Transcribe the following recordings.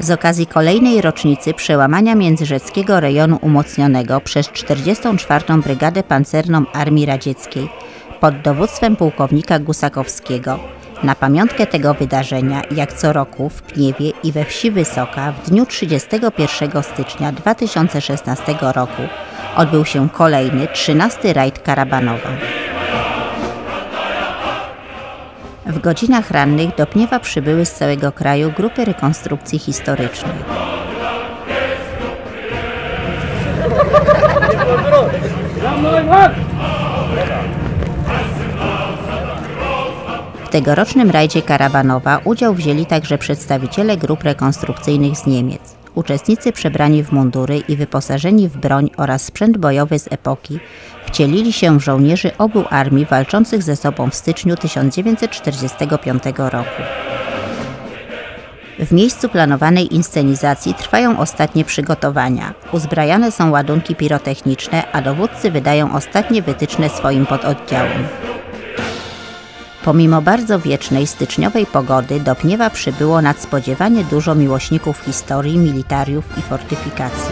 Z okazji kolejnej rocznicy przełamania Międzyrzeckiego Rejonu Umocnionego przez 44. Brygadę Pancerną Armii Radzieckiej pod dowództwem pułkownika Gusakowskiego na pamiątkę tego wydarzenia, jak co roku w Pniewie i we wsi Wysoka w dniu 31 stycznia 2016 roku odbył się kolejny, 13. rajd Karabanowa. W godzinach rannych do Pniewa przybyły z całego kraju grupy rekonstrukcji historycznej. W tegorocznym rajdzie Karabanowa udział wzięli także przedstawiciele grup rekonstrukcyjnych z Niemiec. Uczestnicy przebrani w mundury i wyposażeni w broń oraz sprzęt bojowy z epoki wcielili się w żołnierzy obu armii walczących ze sobą w styczniu 1945 roku. W miejscu planowanej inscenizacji trwają ostatnie przygotowania. Uzbrajane są ładunki pirotechniczne, a dowódcy wydają ostatnie wytyczne swoim pododdziałom. Pomimo bardzo wiecznej styczniowej pogody do Pniewa przybyło nadspodziewanie dużo miłośników historii, militariów i fortyfikacji.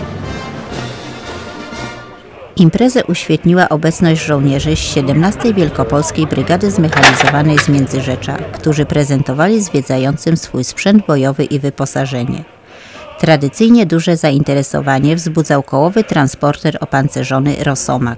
Imprezę uświetniła obecność żołnierzy z 17. Wielkopolskiej Brygady Zmechanizowanej z Międzyrzecza, którzy prezentowali zwiedzającym swój sprzęt bojowy i wyposażenie. Tradycyjnie duże zainteresowanie wzbudzał kołowy transporter opancerzony Rosomak.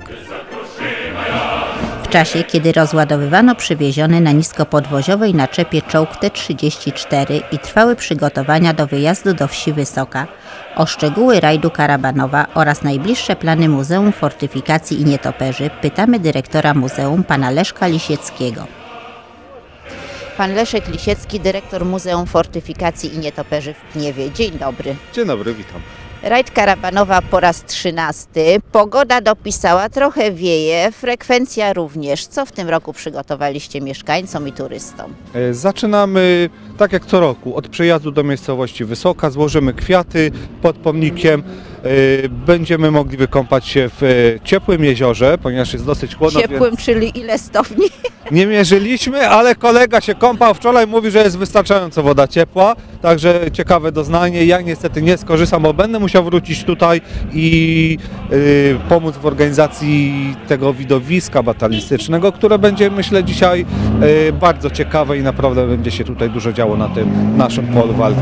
W czasie, kiedy rozładowywano przywieziony na niskopodwoziowej naczepie czołg T-34 i trwały przygotowania do wyjazdu do wsi Wysoka, o szczegóły rajdu Karabanowa oraz najbliższe plany Muzeum Fortyfikacji i Nietoperzy pytamy dyrektora muzeum, pana Leszka Lisieckiego. Pan Leszek Lisiecki, dyrektor Muzeum Fortyfikacji i Nietoperzy w Pniewie. Dzień dobry. Dzień dobry, witam. Rajd Karabanowa po raz 13. Pogoda dopisała, trochę wieje, frekwencja również. Co w tym roku przygotowaliście mieszkańcom i turystom? Zaczynamy tak jak co roku, od przyjazdu do miejscowości Wysoka, złożymy kwiaty pod pomnikiem. Będziemy mogli wykąpać się w ciepłym jeziorze, ponieważ jest dosyć chłodno. Ciepłym, więc... czyli ile stopni? Nie mierzyliśmy, ale kolega się kąpał wczoraj, mówi, że jest wystarczająco woda ciepła, także ciekawe doznanie. Ja niestety nie skorzystam, bo będę musiał wrócić tutaj i pomóc w organizacji tego widowiska batalistycznego, które będzie, myślę, dzisiaj bardzo ciekawe i naprawdę będzie się tutaj dużo działo na tym naszym polu walki.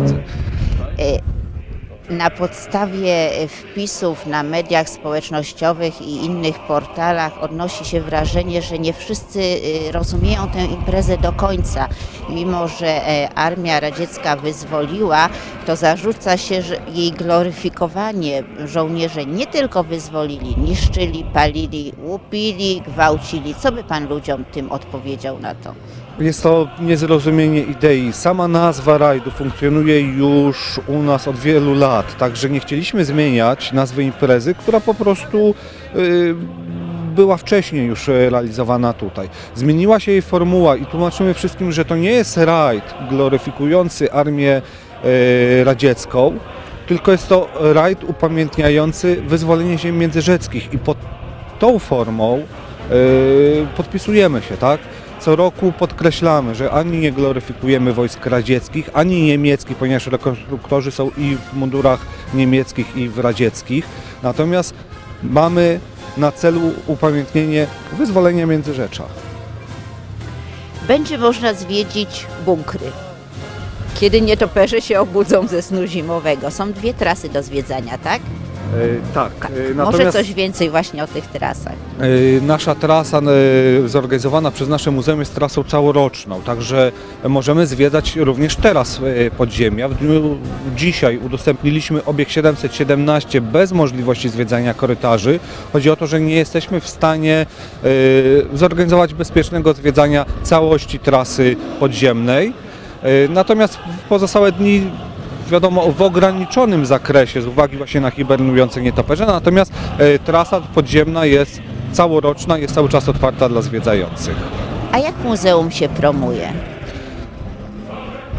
Na podstawie wpisów na mediach społecznościowych i innych portalach odnosi się wrażenie, że nie wszyscy rozumieją tę imprezę do końca. Mimo że armia radziecka wyzwoliła, to zarzuca się, że jej gloryfikowanie żołnierze nie tylko wyzwolili, niszczyli, palili, łupili, gwałcili. Co by pan ludziom tym odpowiedział na to? Jest to niezrozumienie idei. Sama nazwa rajdu funkcjonuje już u nas od wielu lat, także nie chcieliśmy zmieniać nazwy imprezy, która po prostu była wcześniej już realizowana tutaj. Zmieniła się jej formuła i tłumaczymy wszystkim, że to nie jest rajd gloryfikujący armię radziecką, tylko jest to rajd upamiętniający wyzwolenie ziem międzyrzeckich i pod tą formą podpisujemy się, tak? Co roku podkreślamy, że ani nie gloryfikujemy wojsk radzieckich, ani niemieckich, ponieważ rekonstruktorzy są i w mundurach niemieckich, i w radzieckich. Natomiast mamy na celu upamiętnienie wyzwolenia Międzyrzecza. Będzie można zwiedzić bunkry, kiedy nietoperze się obudzą ze snu zimowego. Są 2 trasy do zwiedzania, tak? Tak. Może coś więcej właśnie o tych trasach. Nasza trasa zorganizowana przez nasze muzeum jest trasą całoroczną, także możemy zwiedzać również teraz podziemia. Dzisiaj udostępniliśmy obieg 717 bez możliwości zwiedzania korytarzy. Chodzi o to, że nie jesteśmy w stanie zorganizować bezpiecznego zwiedzania całości trasy podziemnej. Natomiast w pozostałe dni wiadomo, w ograniczonym zakresie z uwagi właśnie na hibernujące nietoperze, natomiast trasa podziemna jest całoroczna, jest cały czas otwarta dla zwiedzających. A jak muzeum się promuje?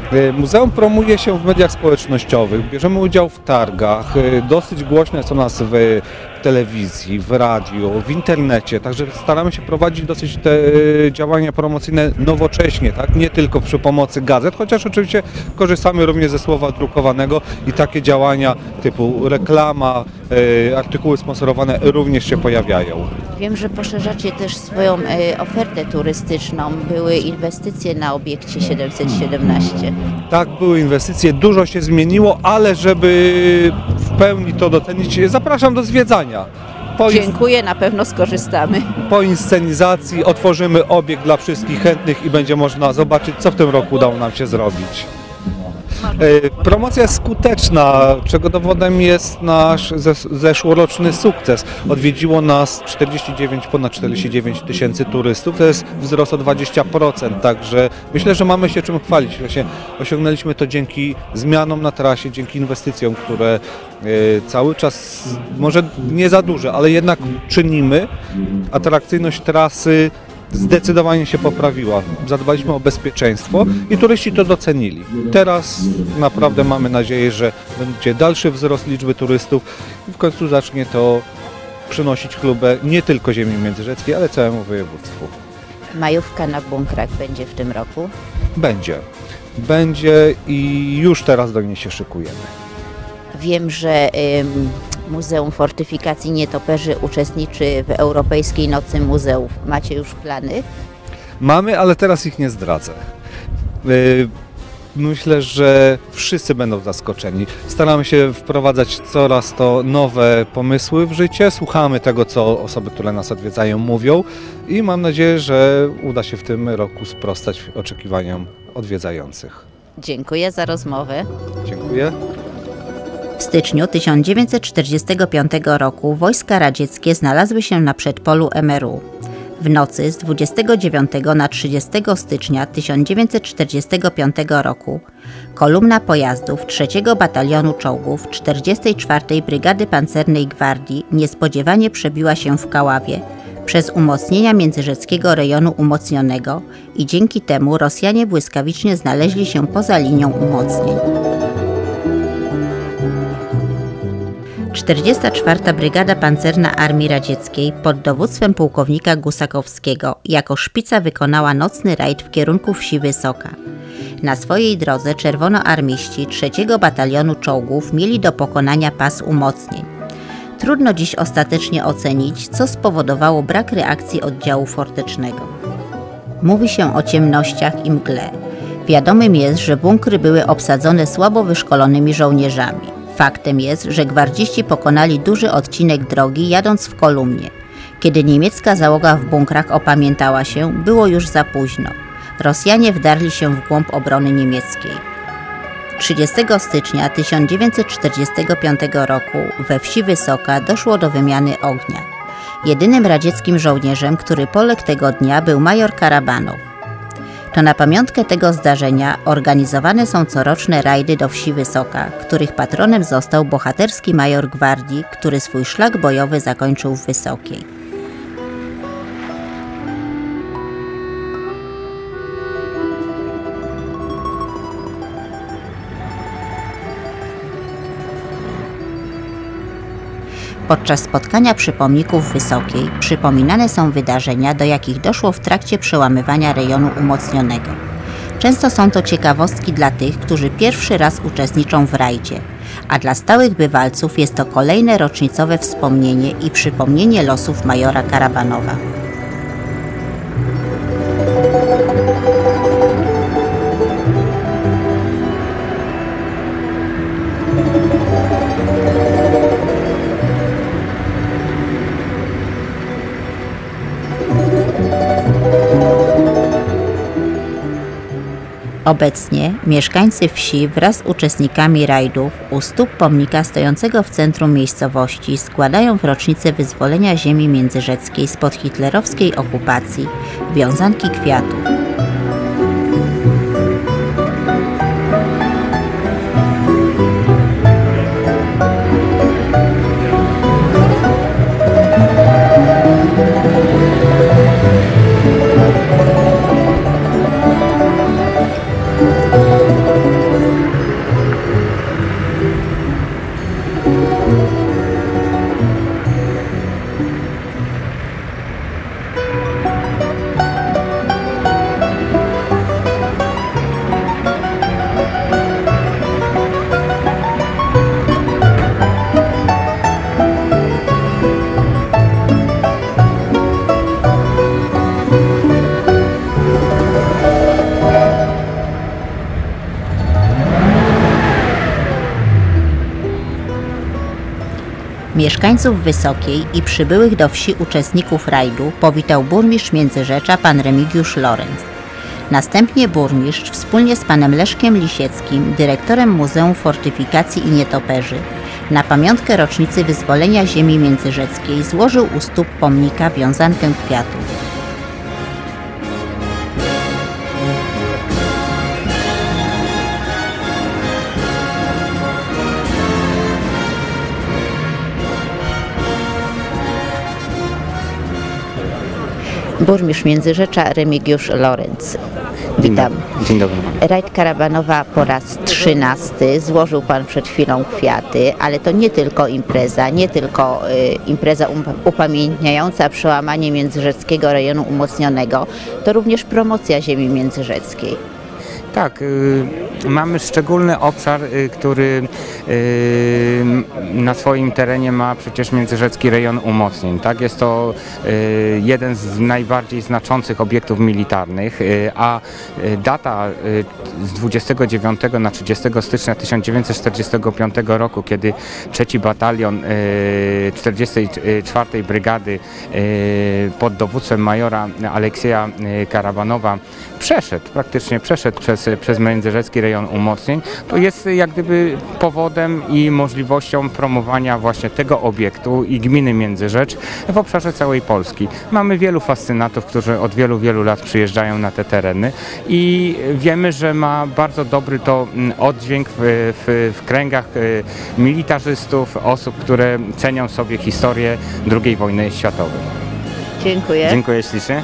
Muzeum promuje się w mediach społecznościowych, bierzemy udział w targach, dosyć głośne są nas w telewizji, w radiu, w internecie, także staramy się prowadzić dosyć te działania promocyjne nowocześnie, tak? Nie tylko przy pomocy gazet, chociaż oczywiście korzystamy również ze słowa drukowanego i takie działania typu reklama, artykuły sponsorowane również się pojawiają. Wiem, że poszerzacie też swoją ofertę turystyczną. Były inwestycje na obiekcie 717. Tak, były inwestycje, dużo się zmieniło, ale żeby w pełni to docenić, zapraszam do zwiedzania. Dziękuję, na pewno skorzystamy. Po inscenizacji otworzymy obiekt dla wszystkich chętnych i będzie można zobaczyć, co w tym roku udało nam się zrobić. Promocja jest skuteczna, czego dowodem jest nasz zeszłoroczny sukces. Odwiedziło nas ponad 49 tysięcy turystów, to jest wzrost o 20%, także myślę, że mamy się czym chwalić. Właśnie osiągnęliśmy to dzięki zmianom na trasie, dzięki inwestycjom, które cały czas, może nie za duże, ale jednak czynimy. Atrakcyjność trasy zdecydowanie się poprawiła. Zadbaliśmy o bezpieczeństwo i turyści to docenili. Teraz naprawdę mamy nadzieję, że będzie dalszy wzrost liczby turystów i w końcu zacznie to przynosić chlubę nie tylko ziemi międzyrzeckiej, ale całemu województwu. Majówka na bunkrach będzie w tym roku? Będzie i już teraz do niej się szykujemy. Wiem, że Muzeum Fortyfikacji Nietoperzy uczestniczy w Europejskiej Nocy Muzeów. Macie już plany? Mamy, ale teraz ich nie zdradzę. Myślę, że wszyscy będą zaskoczeni. Staramy się wprowadzać coraz to nowe pomysły w życie. Słuchamy tego, co osoby, które nas odwiedzają, mówią i mam nadzieję, że uda się w tym roku sprostać oczekiwaniom odwiedzających. Dziękuję za rozmowę. Dziękuję. W styczniu 1945 roku wojska radzieckie znalazły się na przedpolu MRU. W nocy z 29 na 30 stycznia 1945 roku kolumna pojazdów 3 Batalionu Czołgów 44. Brygady Pancernej Gwardii niespodziewanie przebiła się w Kaławie przez umocnienia międzyrzeckiego rejonu umocnionego i dzięki temu Rosjanie błyskawicznie znaleźli się poza linią umocnień. 44. Brygada Pancerna Armii Radzieckiej pod dowództwem pułkownika Gusakowskiego jako szpica wykonała nocny rajd w kierunku wsi Wysoka. Na swojej drodze czerwonoarmiści 3 Batalionu Czołgów mieli do pokonania pas umocnień. Trudno dziś ostatecznie ocenić, co spowodowało brak reakcji oddziału fortecznego. Mówi się o ciemnościach i mgle. Wiadomym jest, że bunkry były obsadzone słabo wyszkolonymi żołnierzami. Faktem jest, że gwardziści pokonali duży odcinek drogi jadąc w kolumnie. Kiedy niemiecka załoga w bunkrach opamiętała się, było już za późno. Rosjanie wdarli się w głąb obrony niemieckiej. 30 stycznia 1945 roku we wsi Wysoka doszło do wymiany ognia. Jedynym radzieckim żołnierzem, który poległ tego dnia, był major Karabanow. To na pamiątkę tego zdarzenia organizowane są coroczne rajdy do wsi Wysoka, których patronem został bohaterski major gwardii, który swój szlak bojowy zakończył w Wysokiej. Podczas spotkania przy pomniku w Wysokiej przypominane są wydarzenia, do jakich doszło w trakcie przełamywania rejonu umocnionego. Często są to ciekawostki dla tych, którzy pierwszy raz uczestniczą w rajdzie, a dla stałych bywalców jest to kolejne rocznicowe wspomnienie i przypomnienie losów majora Karabanowa. Obecnie mieszkańcy wsi wraz z uczestnikami rajdów u stóp pomnika stojącego w centrum miejscowości składają w rocznicę wyzwolenia ziemi międzyrzeckiej spod hitlerowskiej okupacji wiązanki kwiatów. Mieszkańców Wysokiej i przybyłych do wsi uczestników rajdu powitał burmistrz Międzyrzecza pan Remigiusz Lorenz. Następnie burmistrz wspólnie z panem Leszkiem Lisieckim, dyrektorem Muzeum Fortyfikacji i Nietoperzy, na pamiątkę rocznicy wyzwolenia ziemi międzyrzeckiej złożył u stóp pomnika wiązankę kwiatów. Burmistrz Międzyrzecza Remigiusz Lorenz. Witam. Dzień dobry. Rajd Karabanowa po raz 13. Złożył Pan przed chwilą kwiaty, ale to nie tylko impreza upamiętniająca przełamanie międzyrzeckiego rejonu umocnionego, to również promocja ziemi międzyrzeckiej. Tak, mamy szczególny obszar, który na swoim terenie ma przecież Międzyrzecki Rejon Umocnień. Tak? Jest to jeden z najbardziej znaczących obiektów militarnych, a data z 29 na 30 stycznia 1945 roku, kiedy 3 Batalion 44 Brygady pod dowództwem majora Aleksieja Karabanowa praktycznie przeszedł przez Międzyrzecki Rejon Umocnień, to jest jak gdyby powodem i możliwością promowania właśnie tego obiektu i gminy Międzyrzecz w obszarze całej Polski. Mamy wielu fascynatów, którzy od wielu lat przyjeżdżają na te tereny i wiemy, że ma bardzo dobry to oddźwięk w kręgach militarzystów, osób, które cenią sobie historię II wojny światowej. Dziękuję. Dziękuję ślicznie.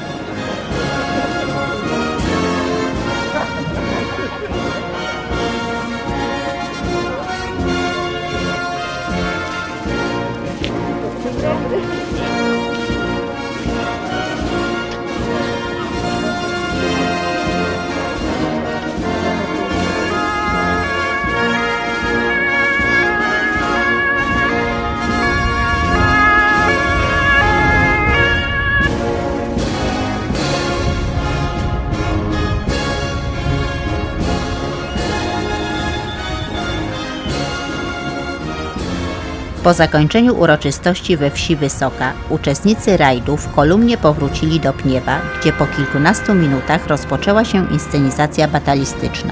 Po zakończeniu uroczystości we wsi Wysoka, uczestnicy rajdu w kolumnie powrócili do Pniewa, gdzie po kilkunastu minutach rozpoczęła się inscenizacja batalistyczna.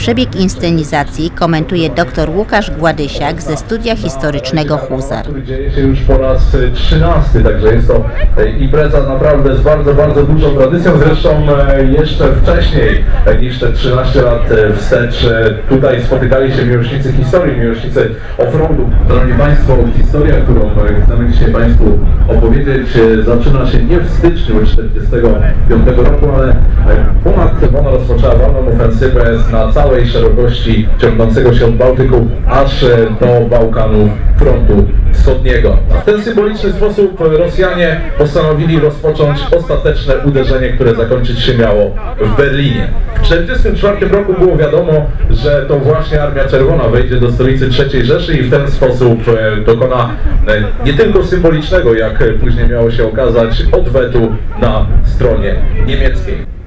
Przebieg inscenizacji komentuje dr Łukasz Gładysiak ze Studia Historycznego Huzar. Który dzieje się już po raz 13, także jest to impreza naprawdę z bardzo, bardzo dużą tradycją. Zresztą jeszcze wcześniej niż te 13 lat wstecz tutaj spotykali się miłośnicy historii, miłośnicy offroadu. Szanowni Państwo, historia, którą chcemy dzisiaj Państwu opowiedzieć, zaczyna się nie w styczniu 1945 roku, ale ona rozpoczęła walną ofensywę na całej szerokości ciągnącego się od Bałtyku aż do Bałkanów frontu wschodniego. W ten symboliczny sposób Rosjanie postanowili rozpocząć ostateczne uderzenie, które zakończyć się miało w Berlinie. W 1944 roku było wiadomo, że to właśnie Armia Czerwona wejdzie do stolicy III Rzeszy i w ten sposób dokona nie tylko symbolicznego, jak później miało się okazać, odwetu na stronie niemieckiej.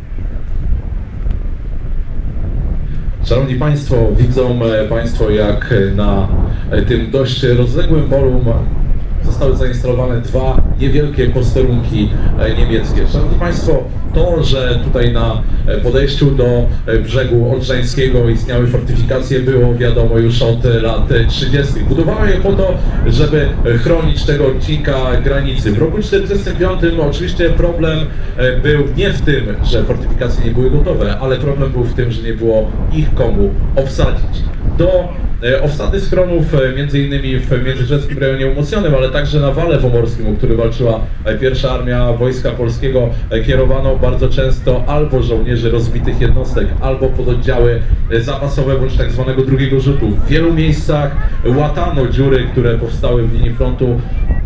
Szanowni Państwo, widzą Państwo, jak na tym dość rozległym polu zostały zainstalowane dwa niewielkie posterunki niemieckie. Szanowni Państwo, to, że tutaj na podejściu do brzegu Odrzańskiego istniały fortyfikacje, było wiadomo już od lat 30. Budowano je po to, żeby chronić tego odcinka granicy. W roku 1945 oczywiście problem był nie w tym, że fortyfikacje nie były gotowe, ale problem był w tym, że nie było ich komu obsadzić. Do obsady schronów m.in. w międzyrzeckim rejonie umocnionym, ale także na Wale Pomorskim, o który walczyła pierwsza armia Wojska Polskiego, kierowano bardzo często albo żołnierzy rozbitych jednostek, albo pododdziały zapasowe, bądź tak zwanego drugiego rzutu. W wielu miejscach łatano dziury, które powstały w linii frontu,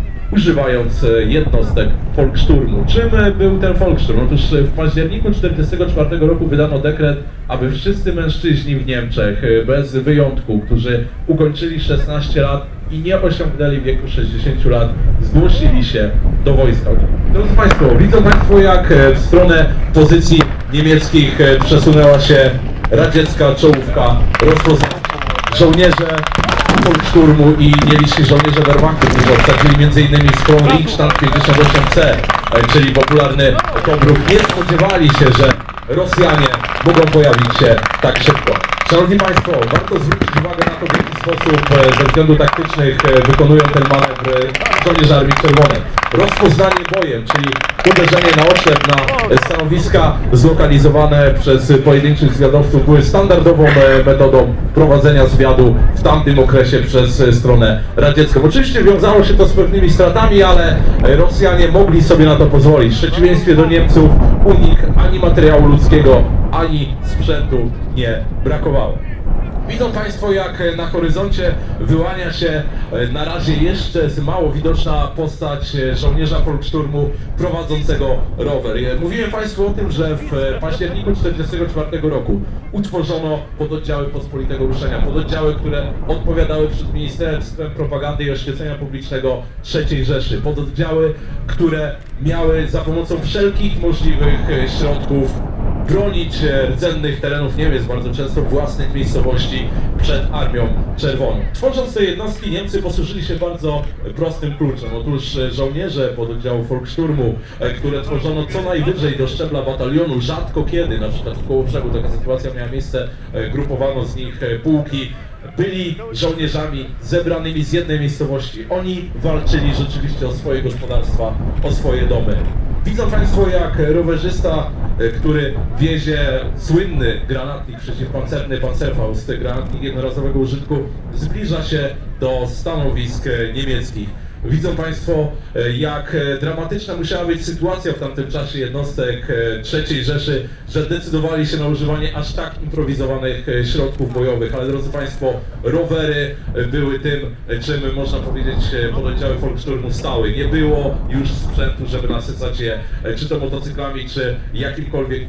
używając jednostek Volkssturmu. Czym był ten Volkssturm? Otóż w październiku 1944 roku wydano dekret, aby wszyscy mężczyźni w Niemczech, bez wyjątku, którzy ukończyli 16 lat i nie osiągnęli wieku 60 lat, zgłosili się do wojska. Drodzy Państwo, widzą Państwo, jak w stronę pozycji niemieckich przesunęła się radziecka czołówka. Rozpoznano żołnierze Volkssturmu i nieliczni żołnierze Wehrmachtu, którzy obsadzili m.in. schron Richtstadt 58C, czyli popularny Tobruk. Nie spodziewali się, że Rosjanie mogą pojawić się tak szybko. Szanowni Państwo, warto zwrócić uwagę na to, w jaki sposób ze względów taktycznych wykonują ten manewr żołnierze Armii Czerwonej. Rozpoznanie bojem, czyli uderzenie na oślep na stanowiska zlokalizowane przez pojedynczych zwiadowców, były standardową metodą prowadzenia zwiadu w tamtym okresie przez stronę radziecką. Oczywiście wiązało się to z pewnymi stratami, ale Rosjanie mogli sobie na to pozwolić. W przeciwieństwie do Niemców u nich ani materiału ludzkiego, ani sprzętu nie brakowało. Widzą Państwo, jak na horyzoncie wyłania się na razie jeszcze mało widoczna postać żołnierza Volkssturmu prowadzącego rower. Mówiłem Państwu o tym, że w październiku 1944 roku utworzono pododdziały Pospolitego Ruszenia, pododdziały, które odpowiadały przed Ministerstwem Propagandy i Oświecenia Publicznego III Rzeszy, pododdziały, które miały za pomocą wszelkich możliwych środków bronić rdzennych terenów Niemiec, bardzo często własnych miejscowości, przed Armią Czerwoną. Tworząc te jednostki, Niemcy posłużyli się bardzo prostym kluczem. Otóż żołnierze pododdziału Volkssturmu, które tworzono co najwyżej do szczebla batalionu, rzadko kiedy, na przykład w Kołobrzegu taka sytuacja miała miejsce, grupowano z nich pułki, byli żołnierzami zebranymi z jednej miejscowości. Oni walczyli rzeczywiście o swoje gospodarstwa, o swoje domy. Widzą Państwo, jak rowerzysta, który wiezie słynny granatnik przeciwpancerny Panzerfaust, granatnik jednorazowego użytku, zbliża się do stanowisk niemieckich. Widzą Państwo, jak dramatyczna musiała być sytuacja w tamtym czasie jednostek III Rzeszy, że decydowali się na używanie aż tak improwizowanych środków bojowych. Ale drodzy Państwo, rowery były tym, czym można powiedzieć pododdziały Volkssturmu stały. Nie było już sprzętu, żeby nasycać je czy to motocyklami, czy jakimikolwiek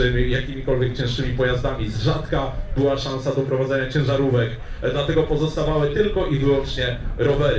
cięższymi pojazdami. Z rzadka była szansa do prowadzenia ciężarówek, dlatego pozostawały tylko i wyłącznie rowery.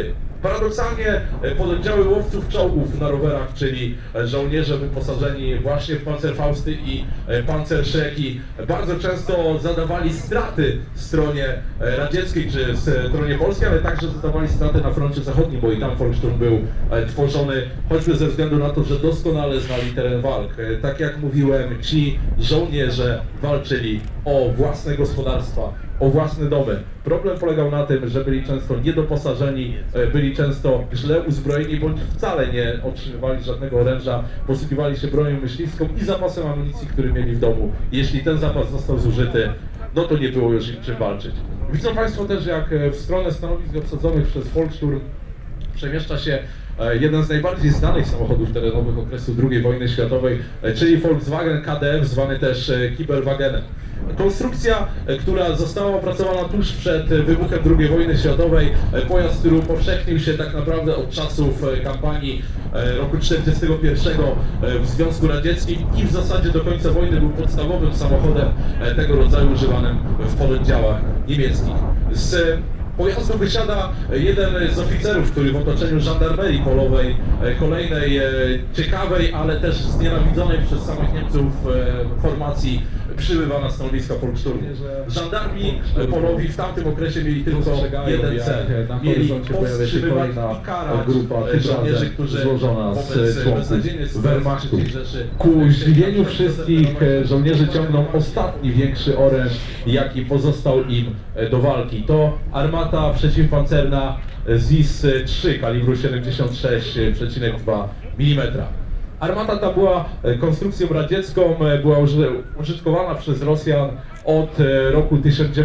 Paradoksalnie pododdziały łowców czołgów na rowerach, czyli żołnierze wyposażeni właśnie w pancerfausty i pancerszreki, bardzo często zadawali straty stronie radzieckiej czy stronie polskiej, ale także zadawali straty na froncie zachodnim, bo i tam Volkssturm był tworzony, choćby ze względu na to, że doskonale znali teren walk. Tak jak mówiłem, ci żołnierze walczyli o własne gospodarstwa, o własne domy. Problem polegał na tym, że byli często niedoposażeni, byli często źle uzbrojeni, bądź wcale nie otrzymywali żadnego oręża, posługiwali się bronią myśliwską i zapasem amunicji, który mieli w domu. Jeśli ten zapas został zużyty, no to nie było już im czym walczyć. Widzą Państwo też, jak w stronę stanowisk obsadzonych przez Volkssturm przemieszcza się jeden z najbardziej znanych samochodów terenowych okresu II wojny światowej, czyli Volkswagen KDF, zwany też Kibelwagenem. Konstrukcja, która została opracowana tuż przed wybuchem II wojny światowej, pojazd, który upowszechnił się tak naprawdę od czasów kampanii roku 1941 w Związku Radzieckim i w zasadzie do końca wojny był podstawowym samochodem tego rodzaju używanym w pododdziałach niemieckich. Z pojazdu wysiada jeden z oficerów, który w otoczeniu żandarmerii polowej, kolejnej ciekawej, ale też znienawidzonej przez samych Niemców formacji, przybywa na stanowiska Volkssturmu. Żandarmi polowi w tamtym okresie mieli tylko jeden cel. Mieli powstrzymywać i karać żołnierzy, którzy złożona z członków Wehrmachtu. Ku zdziwieniu wszystkich żołnierzy ciągną ostatni większy oręż, jaki pozostał im do walki. To armata przeciwpancerna ZIS-3 kalibru 76,2 mm. Armata ta była konstrukcją radziecką, była użytkowana przez Rosjan od roku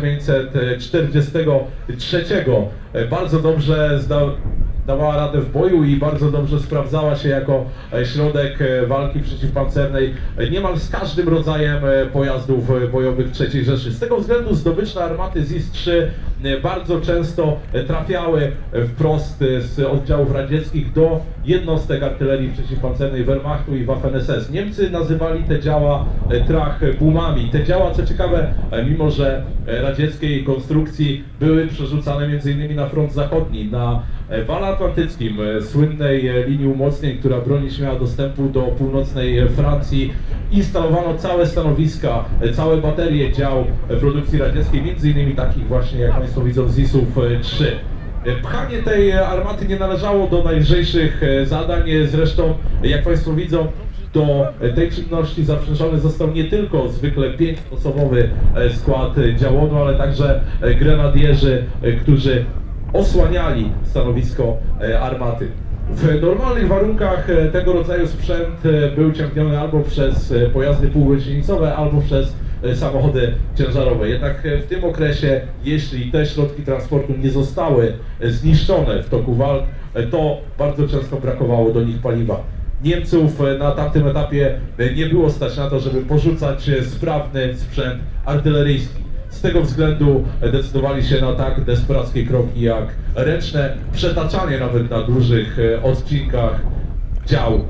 1943. Bardzo dobrze dawała radę w boju i bardzo dobrze sprawdzała się jako środek walki przeciwpancernej niemal z każdym rodzajem pojazdów bojowych III Rzeszy. Z tego względu zdobyczne armaty ZIS-3 bardzo często trafiały wprost z oddziałów radzieckich do jednostek artylerii przeciwpancernej Wehrmachtu i Waffen-SS. Niemcy nazywali te działa Trachbumami. Te działa, co ciekawe, mimo że radzieckiej konstrukcji, były przerzucane m.in. na front zachodni, na Wale Atlantyckim, słynnej linii umocnień, która bronić miała dostępu do północnej Francji. Instalowano całe stanowiska, całe baterie dział produkcji radzieckiej, m.in. takich właśnie, jak Państwo widzą, ZIS-ów 3. Pchanie tej armaty nie należało do najlżejszych zadań, zresztą jak Państwo widzą, do tej czynności zaprzężony został nie tylko zwykle 5-osobowy skład działonu, ale także grenadierzy, którzy osłaniali stanowisko armaty. W normalnych warunkach tego rodzaju sprzęt był ciągniony albo przez pojazdy półgąsienicowe, albo przez samochody ciężarowe. Jednak w tym okresie, jeśli te środki transportu nie zostały zniszczone w toku walk, to bardzo często brakowało do nich paliwa. Niemców na tamtym etapie nie było stać na to, żeby porzucać sprawny sprzęt artyleryjski. Z tego względu decydowali się na tak desperackie kroki jak ręczne przetaczanie nawet na dużych odcinkach dział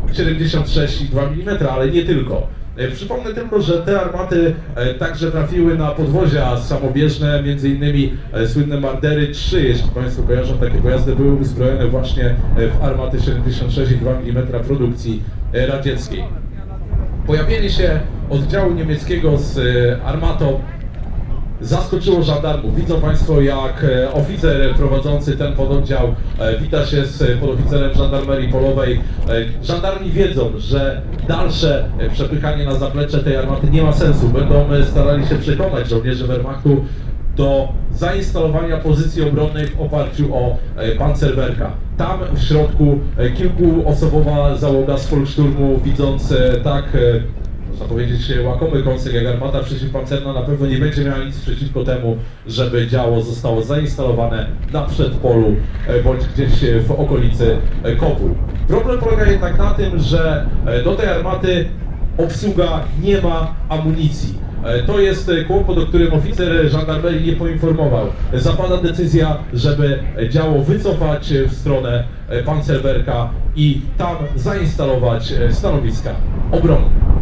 76,2 mm, ale nie tylko. Przypomnę tylko, że te armaty także trafiły na podwozia samobieżne, m.in. słynne Mardery 3, jeśli Państwo kojarzą, takie pojazdy były uzbrojone właśnie w armaty 76,2 mm produkcji radzieckiej. Pojawienie się oddziału niemieckiego z armatą zaskoczyło żandarmów. Widzą Państwo, jak oficer prowadzący ten pododdział wita się z podoficerem żandarmerii polowej. Żandarmi wiedzą, że dalsze przepychanie na zaplecze tej armaty nie ma sensu. Będą starali się przekonać żołnierzy Wehrmachtu do zainstalowania pozycji obronnych w oparciu o Panzerwerka. Tam w środku kilkuosobowa załoga z Volkssturmu, widząc tak, można powiedzieć, łakomy kąsek jak armata przeciwpancerna, na pewno nie będzie miała nic przeciwko temu, żeby działo zostało zainstalowane na przedpolu bądź gdzieś w okolicy Kopuł. Problem polega jednak na tym, że do tej armaty obsługa nie ma amunicji. To jest kłopot, o którym oficer żandarmerii nie poinformował. Zapada decyzja, żeby działo wycofać w stronę Panzerwerka i tam zainstalować stanowiska obronne.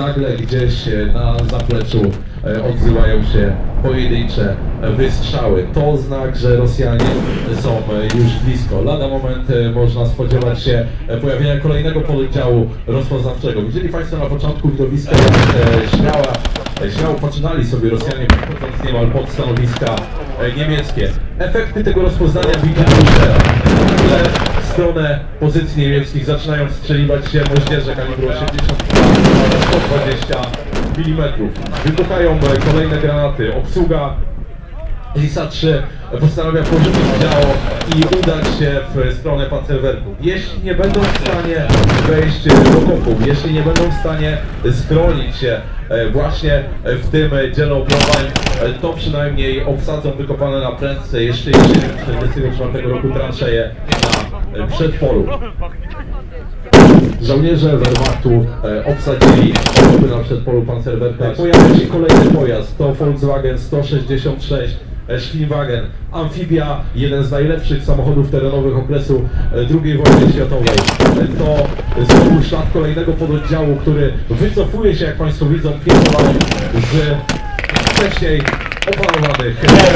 nagle gdzieś na zapleczu odzywają się pojedyncze wystrzały. To znak, że Rosjanie są już blisko. Lada moment można spodziewać się pojawienia kolejnego pododdziału rozpoznawczego. Widzieli Państwo na początku widowiska, jak śmiało poczynali sobie Rosjanie, podchodząc niemal pod stanowiska niemieckie. Efekty tego rozpoznania widzimy już teraz. Nagle w stronę pozycji niemieckich zaczynają strzeliwać się moździerze kalibru 80-120 mm. Wybuchają kolejne granaty. Obsługa Lisa-3 postanawia porzucić działo i udać się w stronę Panzerwerku. Jeśli nie będą w stanie wejść do okopów, jeśli nie będą w stanie schronić się właśnie w tym dziele obronowym, to przynajmniej obsadzą wykopane na prędce jeszcze jesienią 1944 roku transzeje na przedpolu. Żołnierze Wehrmachtu obsadzili okopy na przedpolu Panzerwerka. Pojawia się kolejny pojazd, to Volkswagen 166 Schwinwagen, amfibia, jeden z najlepszych samochodów terenowych okresu II wojny światowej. To znowu ślad kolejnego pododdziału, który wycofuje się, jak Państwo widzą, pierdolą z wcześniej opanowanych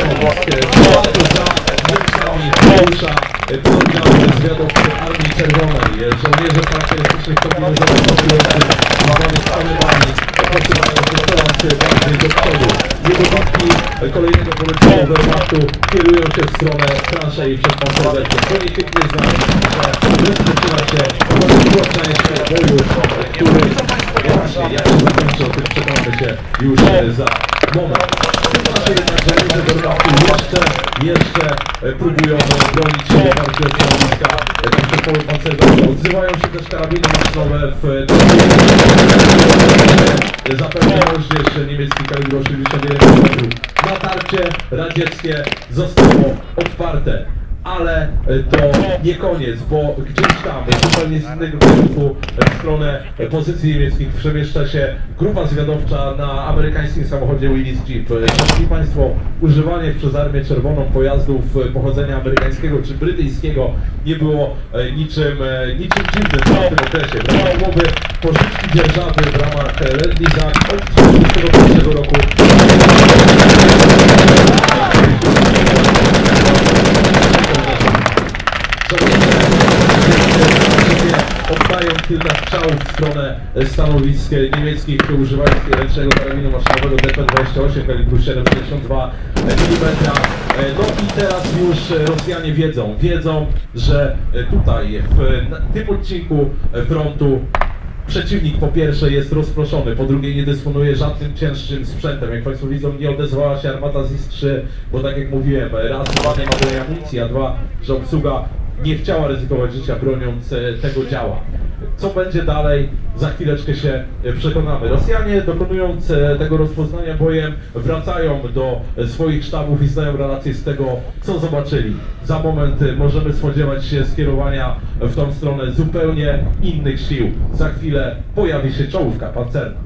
rusza pododdział zwiadowcy Armii Czerwonej. Żołnierze charakterystycznych kombinezonów zwanych kamywami posuwają się coraz bardziej do przodu. Jednostki kolejnego pododdziału Wehrmachtu kierują się w stronę transzei przed Panzerwerkiem. To niekiedy znaczy, że rozpoczyna się właściwa część boju, który właśnie jak się zakończy, o tym przekonamy się już za moment. Znaczy jednak, że ludzie Wehrmachtu jeszcze próbują bronić się bardziej od stanowiska na polu Panzerwerka. Odzywają się też karabiny maszynowe w zapewne moździerz niemiecki kalibru 81 mm. Natarcie radzieckie zostało otwarte. Ale to nie koniec, bo gdzieś tam, zupełnie z innego kierunku, w stronę pozycji niemieckich przemieszcza się grupa zwiadowcza na amerykańskim samochodzie Willys Jeep. Szanowni Państwo, używanie przez Armię Czerwoną pojazdów pochodzenia amerykańskiego czy brytyjskiego nie było niczym dziwnym w tym okresie. Brakowałoby pożyczki dzierżawy w ramach Lend-Lease od 1941 roku. Oddają kilka strzałów w stronę stanowisk niemieckich, używając ręcznego karabinu maszynowego DP-28 kalibru 7,62 mm. No i teraz już Rosjanie wiedzą, że tutaj w tym odcinku frontu przeciwnik po pierwsze jest rozproszony, po drugie nie dysponuje żadnym cięższym sprzętem. Jak Państwo widzą, nie odezwała się armata ZIS-3, bo tak jak mówiłem, raz, dwa nie ma tej amunicji, a dwa, że obsługa nie chciała ryzykować życia broniąc tego działa. Co będzie dalej? Za chwileczkę się przekonamy. Rosjanie, dokonując tego rozpoznania bojem, wracają do swoich sztabów i zdają relacje z tego, co zobaczyli. Za moment możemy spodziewać się skierowania w tą stronę zupełnie innych sił. Za chwilę pojawi się czołówka pancerna.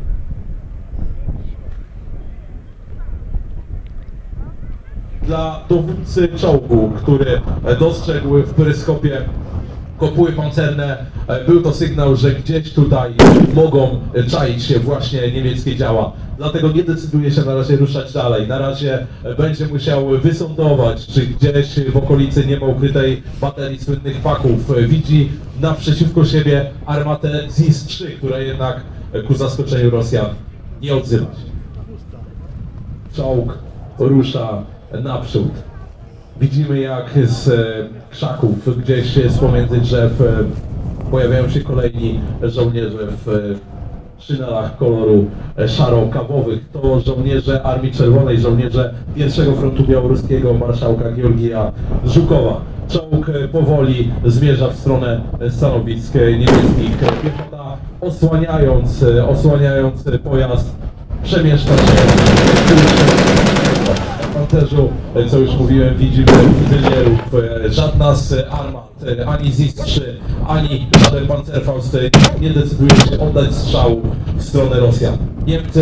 Dla dowódcy czołgu, który dostrzegł w peryskopie kopuły pancerne, był to sygnał, że gdzieś tutaj mogą czaić się właśnie niemieckie działa. Dlatego nie decyduje się na razie ruszać dalej. Na razie będzie musiał wysądować, czy gdzieś w okolicy nie ma ukrytej baterii słynnych paków. Widzi naprzeciwko siebie armatę ZIS-3, która jednak ku zaskoczeniu Rosjan nie odzywa się. Czołg rusza naprzód. Widzimy, jak z krzaków, gdzieś z pomiędzy drzew pojawiają się kolejni żołnierze w szynelach koloru szaro-kawowych. To żołnierze Armii Czerwonej, żołnierze pierwszego frontu białoruskiego marszałka Georgija Żukowa. Czołg powoli zmierza w stronę stanowisk niemieckich. Piechota, osłaniając pojazd, przemieszcza się w pancerzu, co już mówiłem, widzimy inżynierów. Żadna z armat, ani ZIS-3, ani żaden Panzerfaust nie decyduje się oddać strzału w stronę Rosjan. Niemcy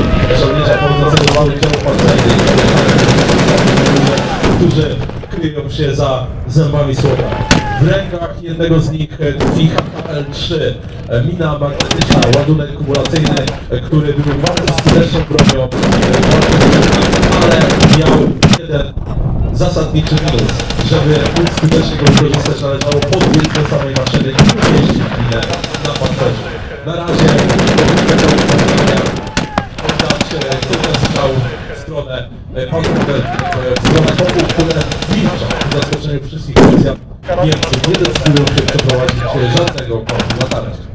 żołnierza pochodzącego z oddziału pancernych, którzy kryją się się za zębami słowa. W rękach jednego z nich tkwi HKL-3, mina magnetyczna, ładunek kumulacyjny, który był bardzo skuteczną bronią, ale miał jeden zasadniczy minus. Żeby móc skutecznie go wykorzystać, należało podbiec do samej maszyny i umieścić minę na pancerzu. Na razie oddać ten strzał w stronę w stronę kopu, które zbliża w zaskoczeniu wszystkich policjantów. Niemcy nie decydują się przeprowadzić żadnego kontrnatarcia.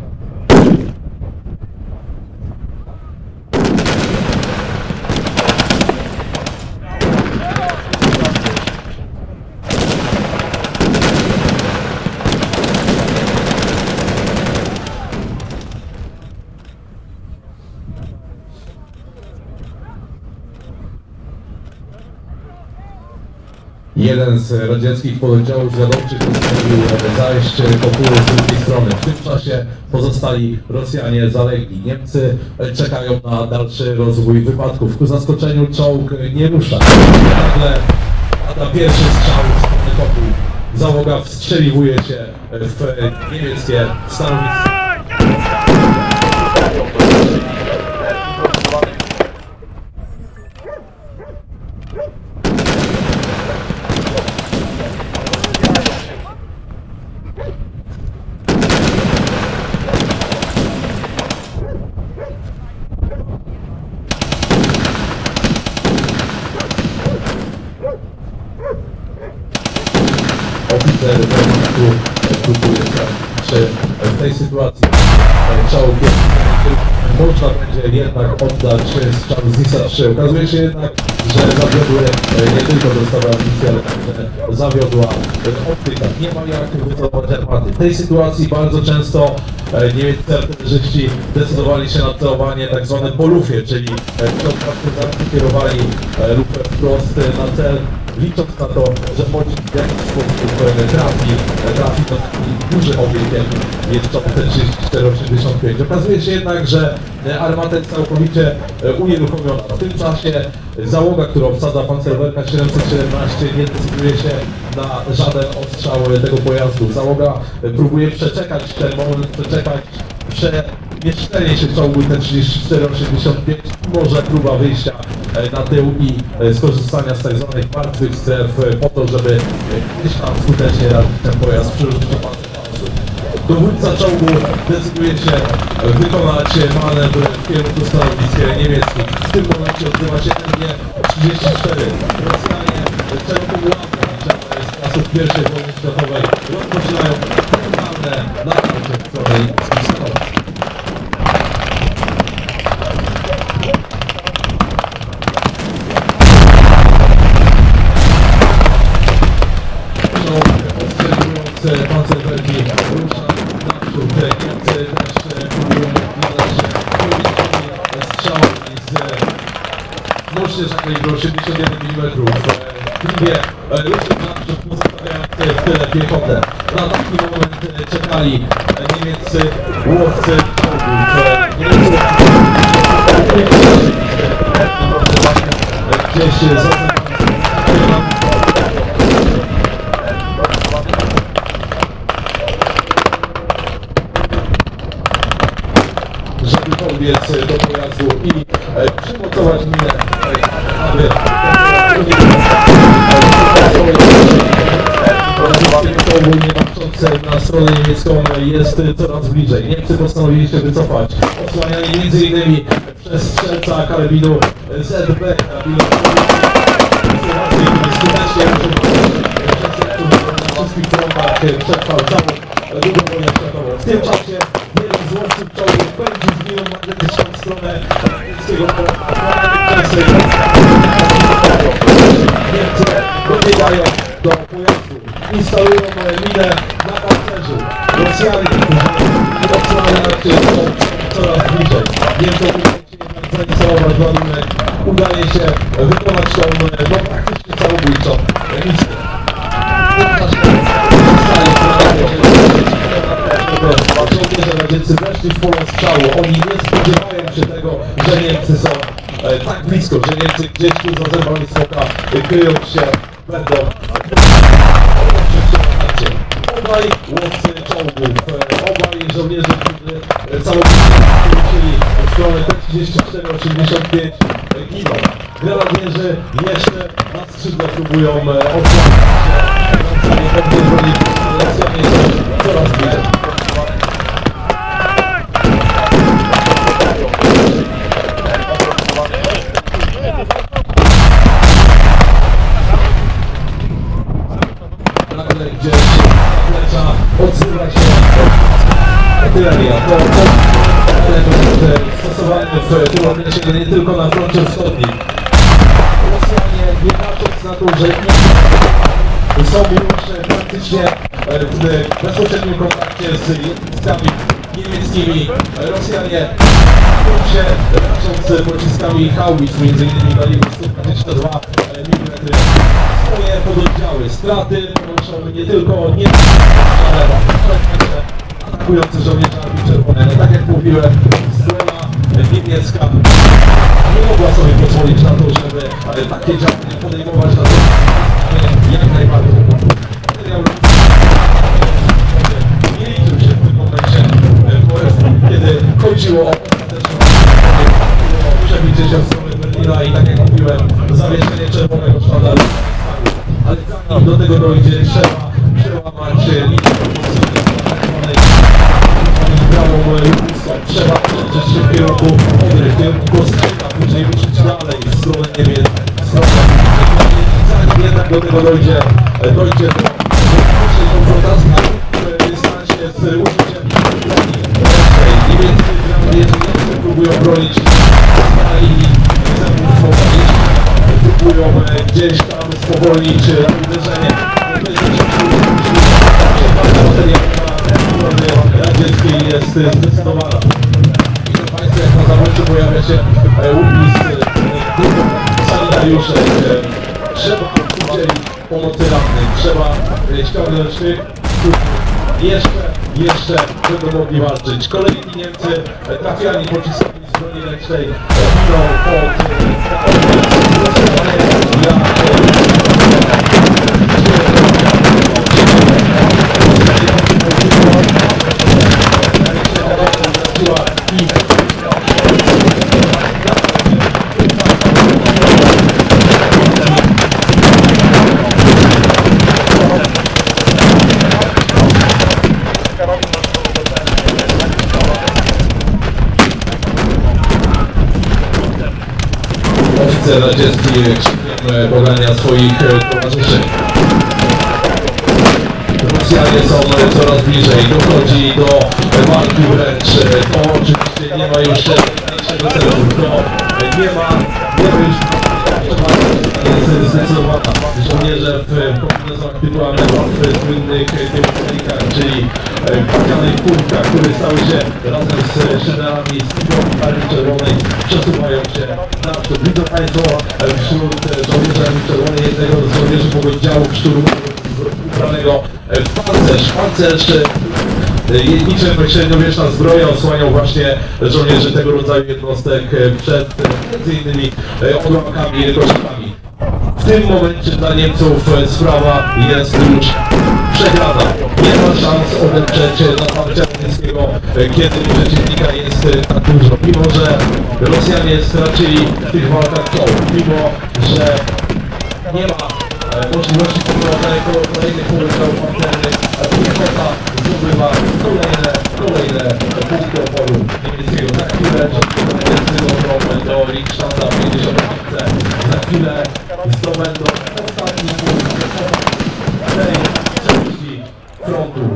Jeden z radzieckich pododdziałów zwiadowczych postanowił zajść kopuły z drugiej strony. W tym czasie pozostali Rosjanie zalegli. Niemcy czekają na dalszy rozwój wypadków. Ku zaskoczeniu czołg nie rusza. Nagle pada pierwszy strzał z strony kopuł. Załoga wstrzeliwuje się w niemieckie stanowisko. Oficer Wehrmachtu próbuje sprawdzić, czy w tej sytuacji czołg można będzie jednak oddać strzał z NIS-3. Okazuje się jednak, że zawiodły nie tylko dostawa amunicji, ale także zawiodła optyka. Nie ma jak wycofać armaty. W tej sytuacji bardzo często niemieccy artylerzyści decydowali się na celowanie tak zwane po lufie, czyli partyzanci kierowali lufę wprost na cel, licząc na to, że pocisk w jakiś sposób trafi na taki duży obiekt, jakim jest czołg T-34-85. Okazuje się jednak, że armata jest całkowicie unieruchomiona. W tym czasie załoga, która obsadza Panzerwerka 717, nie decyduje się na żaden ostrzał tego pojazdu. Załoga próbuje przeczekać ten moment, przeczekać przemieszczenie się czołgu T-34-85, może próba wyjścia na tył i skorzystania z tak zwanych martwych stref po to, żeby gdzieś tam skutecznie radzić ten pojazd przy użyciu pancerza. Dowódca czołgu decyduje się wykonać manewr w kierunku stanowisk niemieckich. W tym momencie odbywa się MG-34. Rosjanie, czego pomładzą z czasów I wojny światowej, rozpoczynają brutalne natarcie w stronę niemieckich stanowisk. Panzerwerki rusza naprzód. Niemcy też próbują nadać strzałami z moździerza kalibru 81 mm. Linie ruszył naprzód, pozostawiając w tyle piechotę. Na taki moment czekali niemieccy łowcy czołgów. Gdzieś zaznaczony. Żeby podbiec do pojazdu i przymocować minę, aby czołgu nie patrząc na stronę niemiecką jest coraz bliżej. Niemcy postanowili się wycofać, osłaniani m.in. przez strzelca karabinu ZB, karabinu skutecznie na wszystkich frontach przetrwał całą drugą wojnę światową. W tym czasie jeden z łowców czołgów pędzi z miną magnetyczną w stronę niemieckiego Niemcy dobiegają do pojazdu, instalują minę na pancerzu. Rosjanie, którzy odsłaniają się coraz bliżej. Niemcy zainstalować ładunek, udaje się wykonać tą praktycznie całobójczą misję. Żołnierze radzieccy weszli w pole strzału. Oni nie spodziewają się tego, że Niemcy są tak blisko, że Niemcy gdzieś tu za zębami smoka kryją się, będą obaj łowcy czołgów, obaj żołnierze, którzy całkowicie wrócili w stronę T-34-85 giną. Grenadierzy jeszcze na skrzydle próbują odpalić Rosjanie są coraz bliżej. Nagle gdzieś zaplecza odzywa się artyleria. To element stosowany w tym okresie nie tylko na froncie wschodnim. Rosjanie, nie patrząc na to, że są już praktycznie w bezpośrednim kontakcie z jednostkami niemieckimi, Rosjanie się racząc pociskami Hauwitz, m.in. kaliber 122 mm, swoje pododdziały. Straty ponoszą nie tylko ale także atakujący żołnierze Armii Czerwonej. No tak jak mówiłem, strona niemiecka nie mogła sobie pozwolić na to, żeby takie działania podejmować na to jak najbardziej. Nie liczył się w tym momencie, kiedy chodziło o ostateczną przebicie się w stronę Berlina i tak jak mówiłem, zawieszenie czerwonego sztandaru. Ale zanim do tego dojdzie, trzeba przełamać linię prawą lotniską. Trzeba przejść się w kierunku Odry, w kierunku Kostrzyka, później ruszyć dalej w stronę Niemiec. Zanim jednak do tego dojdzie do pierwszej konfrontacji, który stanie się z użyciem broni ręcznej. Niemieccy grenadierzy próbują bronić na linii zemstwowej. Próbują gdzieś tam spowolnić uderzenie. Bateria radzieckiej jest zdecydowana. Widzą Państwo, jak na zawodniku pojawia się upis sanitariuszy. Trzeba udzielić pomocy rannym, trzeba ściągnąć tych, którzy jeszcze będą mogli walczyć. Kolejni Niemcy trafiani pociskami z broni ręcznej giną pod oficer radziecki krzykiem pogania swoich towarzyszy. Rosjanie są coraz bliżej, dochodzi do walki wręcz. To oczywiście nie ma już najmniejszego celu, to nie ma już jest zdecydowana. Żołnierze w kombinezonach tytułownych w słynnych tyłownikach, czyli pakanych kurtkach, które stały się razem z szynerami z Armii Czerwonej, przesuwają się naprzód. Widzą Państwo wśród żołnierzy Armii Czerwonej jednego z żołnierzy pododdziału szturmowego ubranego w pancerz. Pancerz niczym średniowieczna zbroja osłaniał właśnie żołnierzy tego rodzaju jednostek przed m.in. odłamkami i rykoszetami. W tym momencie dla Niemców sprawa jest już przegrana. Nie ma szans odeprzeć naparcia niemieckiego, kiedy przeciwnika jest tak dużo. Mimo że Rosjanie stracili w tych walkach czołg, mimo że nie ma możliwości prowadzenia kolejnych pododdziałów pancernych, piechota zdobywa kolejne punkty oporu niemieckiego. Za chwilę Niemcy do Richtstanda 50. Za chwilę zdobędą ostatni punkt tej części frontu.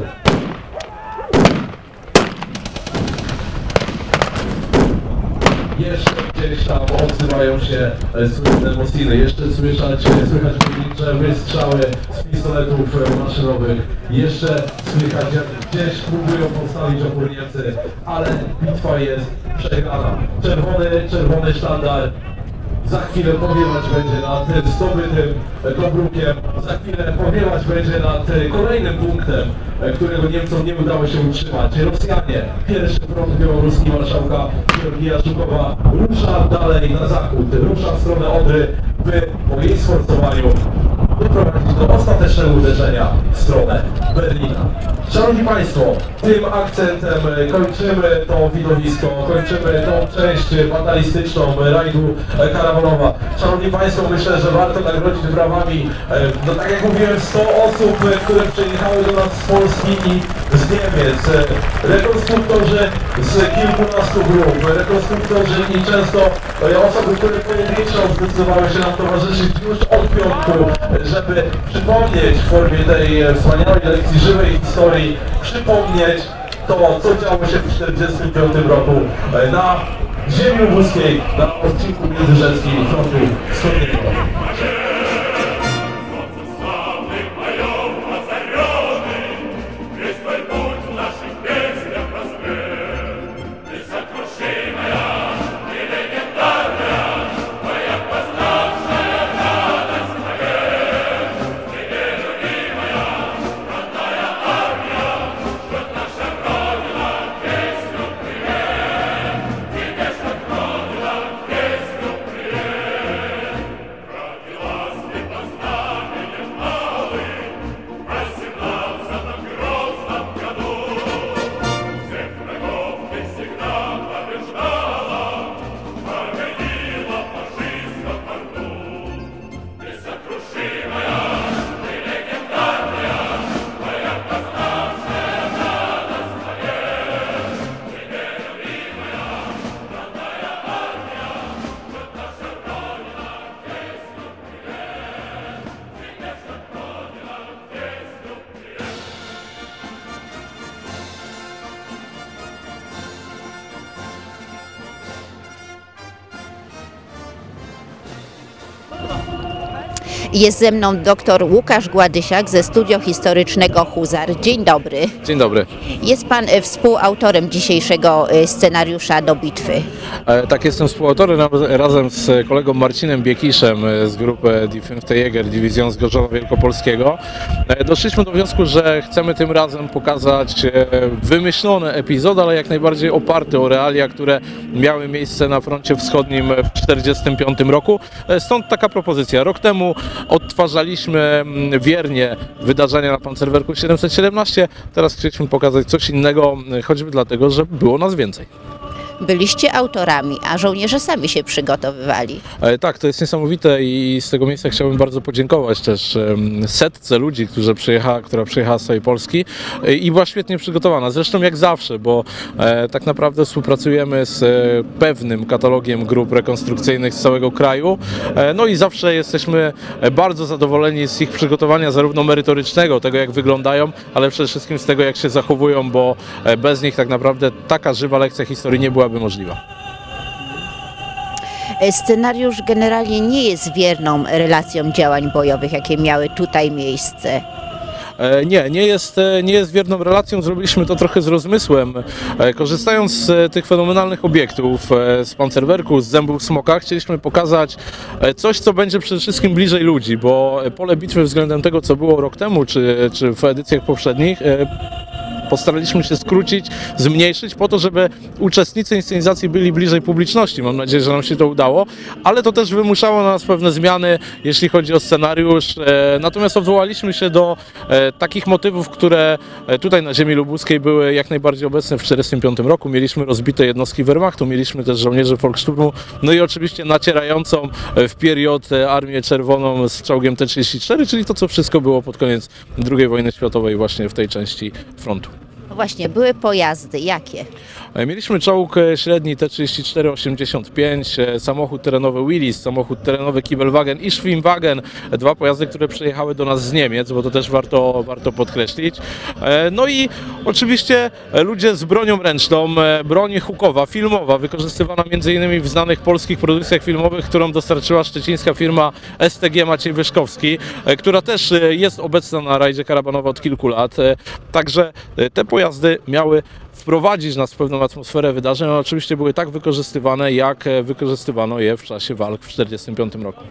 Jeszcze gdzieś tam odzywają się słynne Mossiny, jeszcze słychać pojedyncze wystrzały z pistoletów maszynowych, jeszcze słychać jak gdzieś próbują postawić opór Niemcy, ale bitwa jest przegrana. Czerwony sztandar za chwilę powiewać będzie nad zdobytym Tobrukiem, za chwilę powiewać będzie nad kolejnym punktem, którego Niemcom nie udało się utrzymać. Rosjanie, pierwszy front białoruski marszałka Georgija Żukowa rusza dalej na zachód, rusza w stronę Odry, by po jej sforcowaniu doprowadzić do ostatecznego uderzenia w stronę Berlina. Szanowni Państwo, tym akcentem kończymy to widowisko, kończymy tą część batalistyczną rajdu Karawanowa. Szanowni Państwo, myślę, że warto nagrodzić brawami, no tak jak mówiłem, 100 osób, które przyjechały do nas z Polski i z Niemiec, rekonstruktorzy z kilkunastu grup, rekonstruktorzy i często osoby, które pojedynczo zdecydowały się nam towarzyszyć już od piątku, żeby przypomnieć w formie tej wspaniałej lekcji żywej historii, przypomnieć to, co działo się w 1945 roku na ziemi lubuskiej, na odcinku międzyrzeckim frontu wschodniego. Jest ze mną dr Łukasz Gładysiak ze Studio Historycznego Huzar. Dzień dobry. Dzień dobry. Jest Pan współautorem dzisiejszego scenariusza do bitwy. Tak, jestem współautorem razem z kolegą Marcinem Biekiszem z grupy Die Fünfte Jäger, Dywizjon z Gorzowa Wielkopolskiego. Doszliśmy do wniosku, że chcemy tym razem pokazać wymyślony epizod, ale jak najbardziej oparty o realia, które miały miejsce na froncie wschodnim w 1945 roku. Stąd taka propozycja. Rok temu odtwarzaliśmy wiernie wydarzenia na Pancerwerku 717. Teraz chcieliśmy pokazać coś innego, choćby dlatego, że było nas więcej. Byliście autorami, a żołnierze sami się przygotowywali. Tak, to jest niesamowite i z tego miejsca chciałbym bardzo podziękować też setce ludzi, która przyjechała z całej Polski i była świetnie przygotowana. Zresztą jak zawsze, bo tak naprawdę współpracujemy z pewnym katalogiem grup rekonstrukcyjnych z całego kraju. No i zawsze jesteśmy bardzo zadowoleni z ich przygotowania, zarówno merytorycznego, tego jak wyglądają, ale przede wszystkim z tego jak się zachowują, bo bez nich tak naprawdę taka żywa lekcja historii nie byłaby możliwa. Scenariusz generalnie nie jest wierną relacją działań bojowych, jakie miały tutaj miejsce. Nie jest wierną relacją, zrobiliśmy to trochę z rozmysłem. Korzystając z tych fenomenalnych obiektów, z Pancerwerku, z Zębów Smoka, chcieliśmy pokazać coś, co będzie przede wszystkim bliżej ludzi, bo pole bitwy względem tego, co było rok temu, czy w edycjach poprzednich, postaraliśmy się skrócić, zmniejszyć po to, żeby uczestnicy inscenizacji byli bliżej publiczności. Mam nadzieję, że nam się to udało, ale to też wymuszało na nas pewne zmiany, jeśli chodzi o scenariusz. Natomiast odwołaliśmy się do takich motywów, które tutaj na ziemi lubuskiej były jak najbardziej obecne w 1945 roku. Mieliśmy rozbite jednostki Wehrmachtu, mieliśmy też żołnierzy Volkssturmu, no i oczywiście nacierającą w period Armię Czerwoną z czołgiem T-34, czyli to, co wszystko było pod koniec II wojny światowej właśnie w tej części frontu. Właśnie, były pojazdy. Jakie? Mieliśmy czołg średni T-34-85, samochód terenowy Willis, samochód terenowy Kiebelwagen i Schwimmwagen. Dwa pojazdy, które przyjechały do nas z Niemiec, bo to też warto podkreślić. No i oczywiście ludzie z bronią ręczną, broń hukowa, filmowa, wykorzystywana m.in. w znanych polskich produkcjach filmowych, którą dostarczyła szczecińska firma STG Maciej Wyszkowski, która też jest obecna na rajdzie Karabanowa od kilku lat. Także te pojazdy miały wprowadzić nas w pewną atmosferę wydarzeń, ale oczywiście były tak wykorzystywane, jak wykorzystywano je w czasie walk w 1945 roku.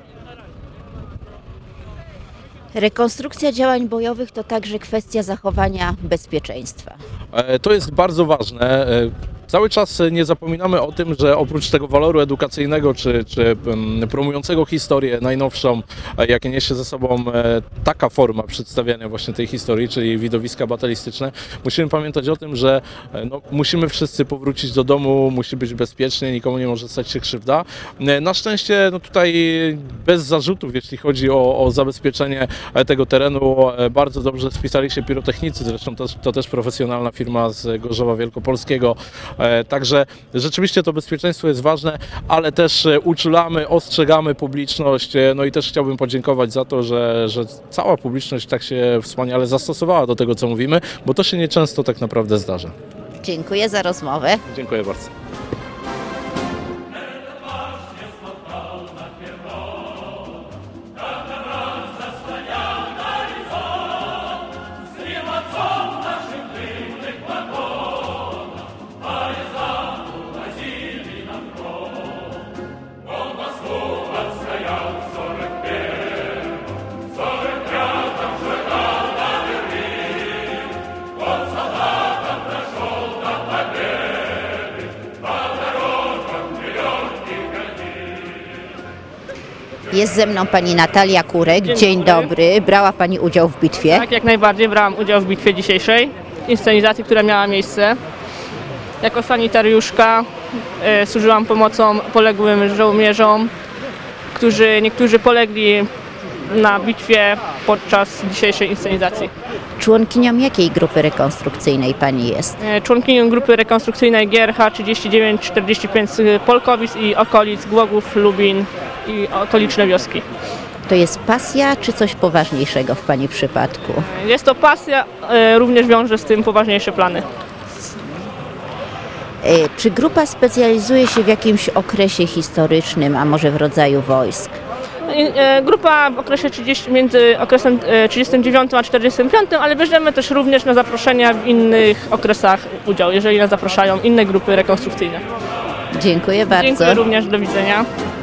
Rekonstrukcja działań bojowych to także kwestia zachowania bezpieczeństwa. To jest bardzo ważne. Cały czas nie zapominamy o tym, że oprócz tego waloru edukacyjnego czy promującego historię najnowszą, jakie niesie ze sobą taka forma przedstawiania właśnie tej historii, czyli widowiska batalistyczne, musimy pamiętać o tym, że musimy wszyscy powrócić do domu, musi być bezpiecznie, nikomu nie może stać się krzywda. Na szczęście tutaj bez zarzutów, jeśli chodzi o zabezpieczenie tego terenu, bardzo dobrze spisali się pirotechnicy, zresztą to też profesjonalna firma z Gorzowa Wielkopolskiego. Także rzeczywiście to bezpieczeństwo jest ważne, ale też uczulamy, ostrzegamy publiczność, no i też chciałbym podziękować za to, że cała publiczność tak się wspaniale zastosowała do tego, co mówimy, bo to się nieczęsto tak naprawdę zdarza. Dziękuję za rozmowę. Dziękuję bardzo. Jest ze mną pani Natalia Kurek. Dzień dobry. Brała pani udział w bitwie? Tak, jak najbardziej brałam udział w bitwie dzisiejszej, inscenizacji, która miała miejsce. Jako sanitariuszka służyłam pomocą poległym żołnierzom, niektórzy polegli na bitwie podczas dzisiejszej inscenizacji. Członkinią jakiej grupy rekonstrukcyjnej pani jest? Członkinią grupy rekonstrukcyjnej GRH 3945 z Polkowic i okolic, Głogów, Lubin i okoliczne wioski. To jest pasja czy coś poważniejszego w pani przypadku? Jest to pasja, również wiąże z tym poważniejsze plany. Czy grupa specjalizuje się w jakimś okresie historycznym, a może w rodzaju wojsk? Grupa w okresie między okresem 39 a 45, ale bierzemy też również na zaproszenia w innych okresach udział, jeżeli nas zapraszają inne grupy rekonstrukcyjne. Dziękuję bardzo. Dziękuję również, do widzenia.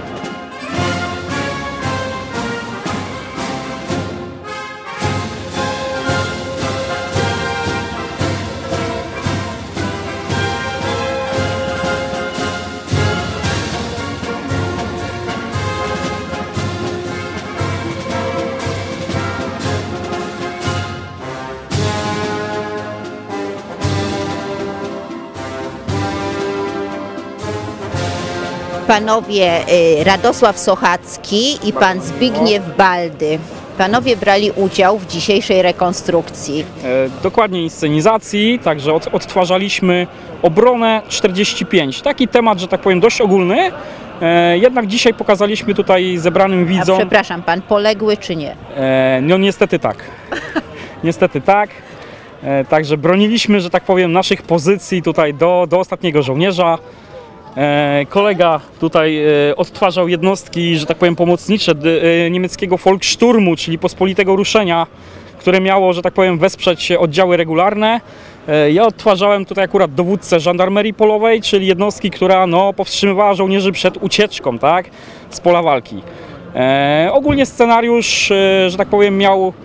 Panowie Radosław Sochacki i pan Zbigniew Baldy. Panowie brali udział w dzisiejszej rekonstrukcji. Dokładnie inscenizacji, także odtwarzaliśmy obronę 45. Taki temat, że tak powiem, dość ogólny, jednak dzisiaj pokazaliśmy tutaj zebranym widzom... A przepraszam, pan poległy czy nie? No niestety tak. Niestety tak. Także broniliśmy, że tak powiem, naszych pozycji tutaj do ostatniego żołnierza. Kolega tutaj odtwarzał jednostki, że tak powiem, pomocnicze niemieckiego Volkssturmu, czyli pospolitego ruszenia, które miało, że tak powiem, wesprzeć oddziały regularne. Ja odtwarzałem tutaj akurat dowódcę żandarmerii polowej, czyli jednostki, która powstrzymywała żołnierzy przed ucieczką, tak, z pola walki. Ogólnie scenariusz, że tak powiem,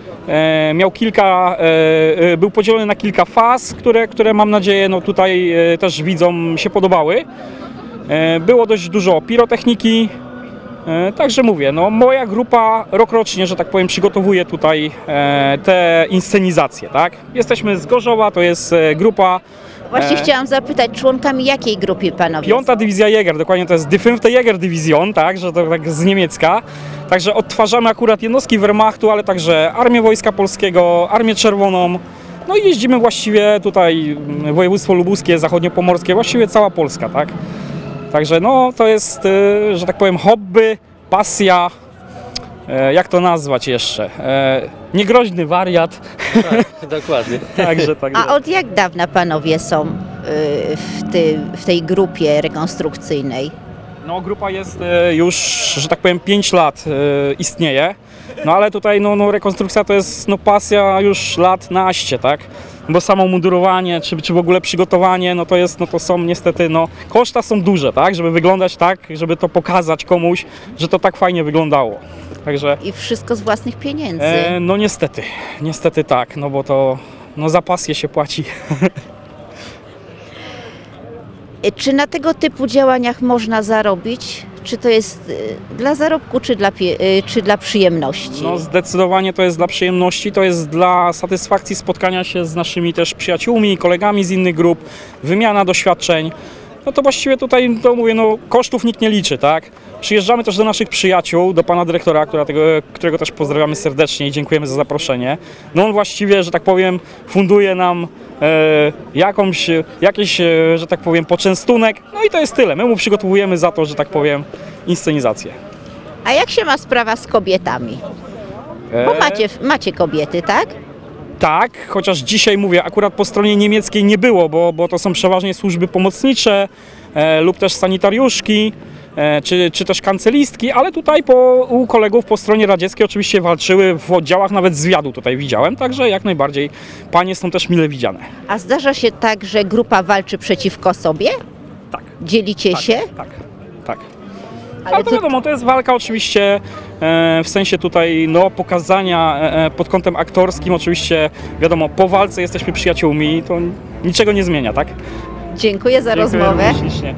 był podzielony na kilka faz, które mam nadzieję tutaj też widzom się podobały. Było dość dużo pirotechniki, także mówię, moja grupa rokrocznie, że tak powiem, przygotowuje tutaj te inscenizacje, tak? Jesteśmy z Gorzowa, to jest grupa... Właśnie chciałam zapytać, członkami jakiej grupy panowie? 5. Dywizja Jäger, dokładnie to jest Die 5. Jäger Division, tak, że to tak z niemiecka. Także odtwarzamy akurat jednostki Wehrmachtu, ale także Armię Wojska Polskiego, Armię Czerwoną. No i jeździmy właściwie tutaj, województwo lubuskie, zachodniopomorskie, właściwie cała Polska, tak? Także to jest, że tak powiem, hobby, pasja, jak to nazwać jeszcze? Niegroźny wariat. Tak, dokładnie. Także. A od jak dawna panowie są w tej grupie rekonstrukcyjnej? Grupa jest już, że tak powiem, 5 lat istnieje. Ale tutaj rekonstrukcja to jest pasja już lat naście, tak? Bo samo mundurowanie, czy w ogóle przygotowanie, to są niestety, koszta są duże, tak? Żeby wyglądać tak, żeby to pokazać komuś, że to tak fajnie wyglądało. Także... I wszystko z własnych pieniędzy? Niestety tak, bo to za pasję się płaci. Czy na tego typu działaniach można zarobić? Czy to jest dla zarobku, czy dla przyjemności? No zdecydowanie to jest dla przyjemności, to jest dla satysfakcji spotkania się z naszymi też przyjaciółmi, kolegami z innych grup, wymiana doświadczeń. No to właściwie tutaj, to mówię, no kosztów nikt nie liczy, tak? Przyjeżdżamy też do naszych przyjaciół, do pana dyrektora, którego też pozdrawiamy serdecznie i dziękujemy za zaproszenie. No on właściwie, że tak powiem, funduje nam jakiś, że tak powiem, poczęstunek. No i to jest tyle. My mu przygotowujemy za to, że tak powiem, inscenizację. A jak się ma sprawa z kobietami? Bo macie kobiety, tak? Tak, chociaż dzisiaj mówię, akurat po stronie niemieckiej nie było, bo to są przeważnie służby pomocnicze lub też sanitariuszki, czy też kancelistki, ale tutaj u kolegów po stronie radzieckiej oczywiście walczyły w oddziałach, nawet zwiadu tutaj widziałem, także jak najbardziej panie są też mile widziane. A zdarza się tak, że grupa walczy przeciwko sobie? Tak. Dzielicie się? Tak. Ale to wiadomo, to jest walka oczywiście w sensie tutaj no, pokazania pod kątem aktorskim, oczywiście wiadomo, po walce jesteśmy przyjaciółmi, to niczego nie zmienia, tak? Dziękuję za rozmowę. Ślicznie.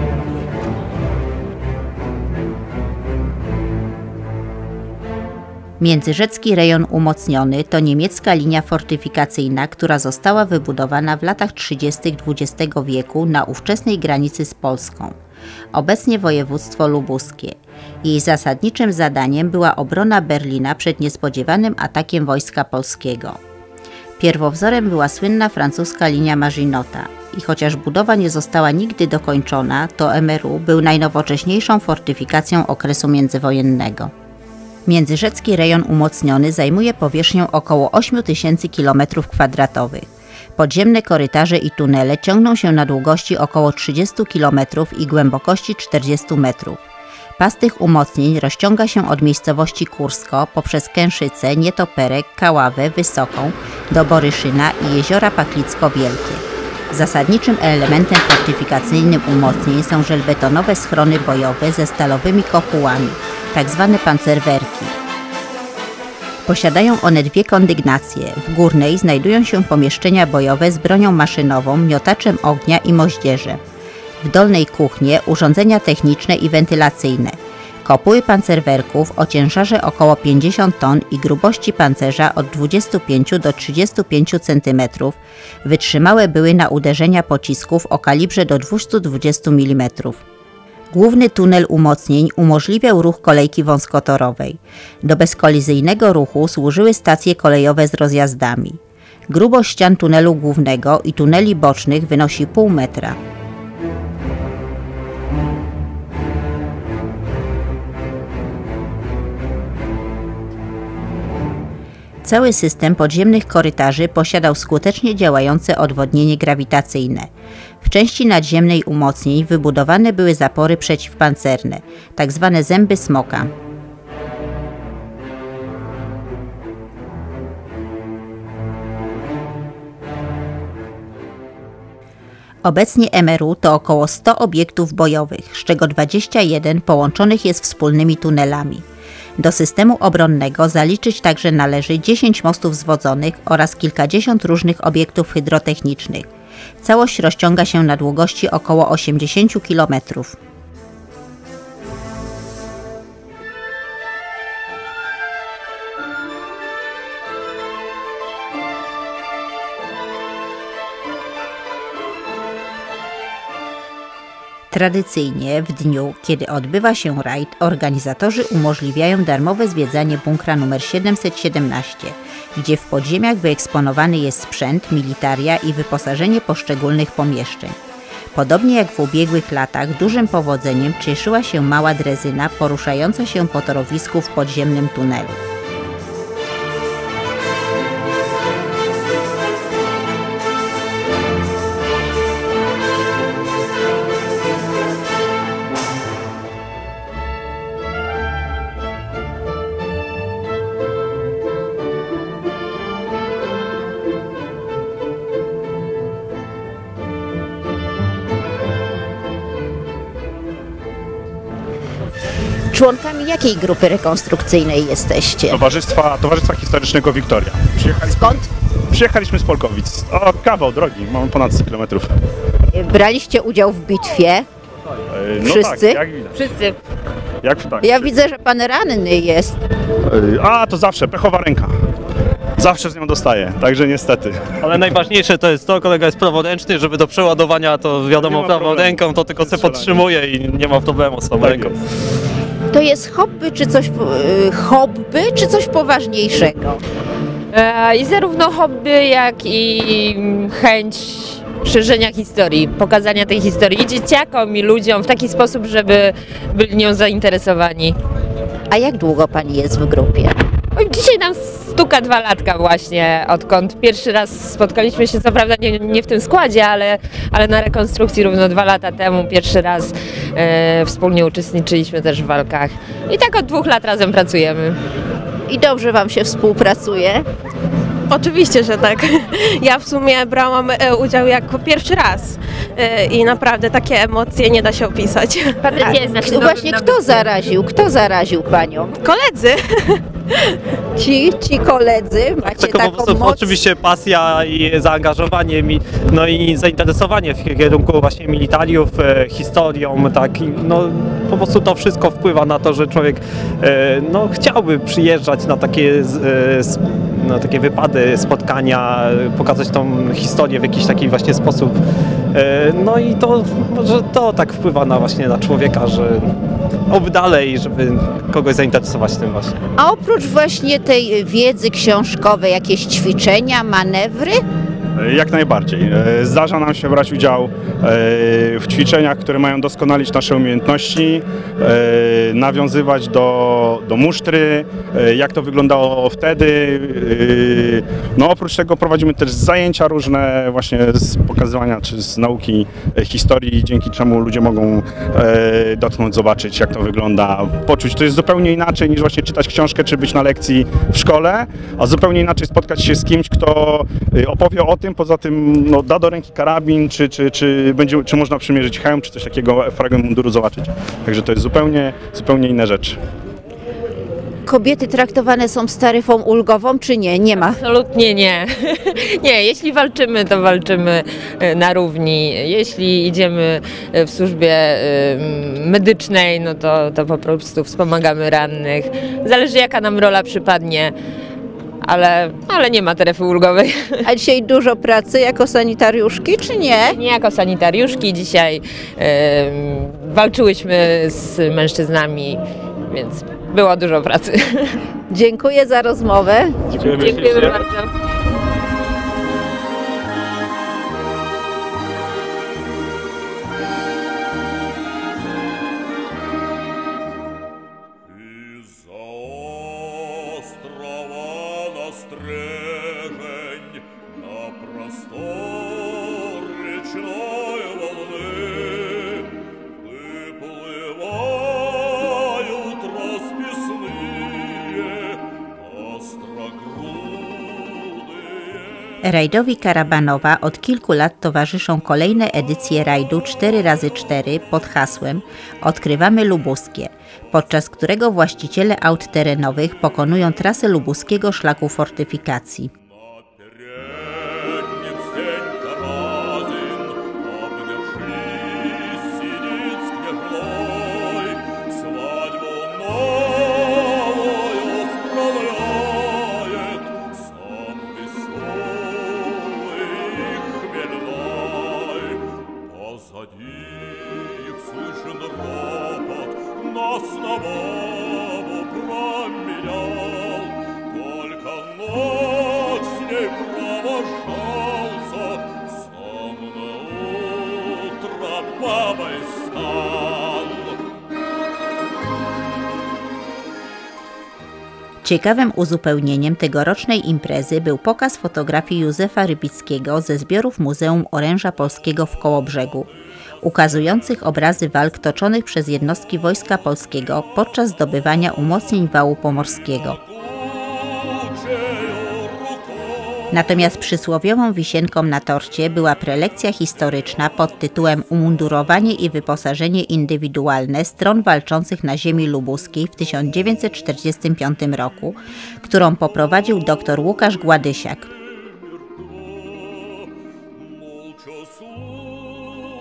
Międzyrzecki rejon umocniony to niemiecka linia fortyfikacyjna, która została wybudowana w latach 30. XX wieku na ówczesnej granicy z Polską, obecnie województwo lubuskie. Jej zasadniczym zadaniem była obrona Berlina przed niespodziewanym atakiem wojska polskiego. Pierwowzorem była słynna francuska linia Maginota i chociaż budowa nie została nigdy dokończona, to MRU był najnowocześniejszą fortyfikacją okresu międzywojennego. Międzyrzecki rejon umocniony zajmuje powierzchnię około 8000 km². Podziemne korytarze i tunele ciągną się na długości około 30 km i głębokości 40 metrów. Pas tych umocnień rozciąga się od miejscowości Kursko poprzez Kęszyce, Nietoperek, Kaławę, Wysoką do Boryszyna i jeziora Paklicko-Wielkie. Zasadniczym elementem fortyfikacyjnym umocnień są żelbetonowe schrony bojowe ze stalowymi kopułami, tzw. pancerwerki. Posiadają one dwie kondygnacje. W górnej znajdują się pomieszczenia bojowe z bronią maszynową, miotaczem ognia i moździerzem. W dolnej kuchnie urządzenia techniczne i wentylacyjne. Kopuły pancerwerków o ciężarze około 50 ton i grubości pancerza od 25 do 35 cm wytrzymałe były na uderzenia pocisków o kalibrze do 220 mm. Główny tunel umocnień umożliwiał ruch kolejki wąskotorowej. Do bezkolizyjnego ruchu służyły stacje kolejowe z rozjazdami. Grubość ścian tunelu głównego i tuneli bocznych wynosi pół metra. Cały system podziemnych korytarzy posiadał skutecznie działające odwodnienie grawitacyjne. W części nadziemnej umocnień wybudowane były zapory przeciwpancerne, tzw. zęby smoka. Obecnie MRU to około 100 obiektów bojowych, z czego 21 połączonych jest wspólnymi tunelami. Do systemu obronnego zaliczyć także należy 10 mostów zwodzonych oraz kilkadziesiąt różnych obiektów hydrotechnicznych. Całość rozciąga się na długości około 80 km. Tradycyjnie w dniu, kiedy odbywa się rajd, organizatorzy umożliwiają darmowe zwiedzanie bunkra nr 717, gdzie w podziemiach wyeksponowany jest sprzęt, militaria i wyposażenie poszczególnych pomieszczeń. Podobnie jak w ubiegłych latach dużym powodzeniem cieszyła się mała drezyna poruszająca się po torowisku w podziemnym tunelu. Członkami jakiej grupy rekonstrukcyjnej jesteście? Towarzystwa Historycznego Wiktoria. Skąd? Przyjechaliśmy z Polkowic. O, kawał drogi, mamy ponad 100 km. Braliście udział w bitwie? No Wszyscy? tak, jak widać. Wszyscy. Tak. Ja widzę, że pan ranny jest. A, to zawsze, pechowa ręka. Zawsze z nią dostaję, także niestety. Ale najważniejsze to jest to, kolega jest praworęczny, żeby do przeładowania to wiadomo Nie ma prawą problemu. ręką, to tylko sobie Strzelanie. podtrzymuje i nie ma problemu z tą Tak ręką. jest. To jest hobby, czy coś poważniejszego? I zarówno hobby, jak i chęć szerzenia historii, pokazania tej historii i dzieciakom, i ludziom w taki sposób, żeby byli nią zainteresowani. A jak długo pani jest w grupie? Dzisiaj nam stuka 2 latka właśnie, odkąd pierwszy raz spotkaliśmy się, co prawda nie w tym składzie, ale na rekonstrukcji równo 2 lata temu pierwszy raz wspólnie uczestniczyliśmy też w walkach. I tak od 2 lat razem pracujemy. I dobrze wam się współpracuje? Oczywiście, że tak. Ja w sumie brałam udział jako pierwszy raz i naprawdę takie emocje nie da się opisać. Patrycja jest naszym Właśnie kto zaraził panią? Koledzy! Ci koledzy, macie Tylko po taką prostu moc? oczywiście pasja i zaangażowanie, no i zainteresowanie w kierunku właśnie militariów, historią, tak, i no po prostu to wszystko wpływa na to, że człowiek no, chciałby przyjeżdżać na takie wypady, spotkania, pokazać tą historię w jakiś taki właśnie sposób. No i to może to tak wpływa właśnie na człowieka, że oby dalej, żeby kogoś zainteresować tym właśnie. A oprócz właśnie tej wiedzy książkowej, jakieś ćwiczenia, manewry? Jak najbardziej. Zdarza nam się brać udział w ćwiczeniach, które mają doskonalić nasze umiejętności, nawiązywać do musztry, jak to wyglądało wtedy. No oprócz tego prowadzimy też zajęcia różne właśnie z pokazywania czy z nauki historii, dzięki czemu ludzie mogą dotknąć, zobaczyć jak to wygląda, poczuć. To jest zupełnie inaczej niż właśnie czytać książkę czy być na lekcji w szkole, a zupełnie inaczej spotkać się z kimś, kto opowie o tym, poza tym no, da do ręki karabin, czy można przymierzyć hełm, czy coś takiego, fragment munduru zobaczyć. Także to jest zupełnie inna rzecz. Kobiety traktowane są z taryfą ulgową, czy nie? Nie ma. Absolutnie nie. Nie, jeśli walczymy, to walczymy na równi. Jeśli idziemy w służbie medycznej, no to po prostu wspomagamy rannych. Zależy jaka nam rola przypadnie. Ale nie ma taryfy ulgowej. A dzisiaj dużo pracy jako sanitariuszki, czy nie? Nie jako sanitariuszki. Dzisiaj walczyłyśmy z mężczyznami, więc było dużo pracy. Dziękuję za rozmowę. Dziękujemy bardzo. Rajdowi Karabanowa od kilku lat towarzyszą kolejne edycje rajdu 4x4 pod hasłem Odkrywamy Lubuskie, podczas którego właściciele aut terenowych pokonują trasę lubuskiego szlaku fortyfikacji. Ciekawym uzupełnieniem tegorocznej imprezy był pokaz fotografii Józefa Rybickiego ze zbiorów Muzeum Oręża Polskiego w Kołobrzegu, ukazujących obrazy walk toczonych przez jednostki Wojska Polskiego podczas zdobywania umocnień wału pomorskiego. Natomiast przysłowiową wisienką na torcie była prelekcja historyczna pod tytułem Umundurowanie i wyposażenie indywidualne stron walczących na ziemi lubuskiej w 1945 roku, którą poprowadził dr Łukasz Gładysiak.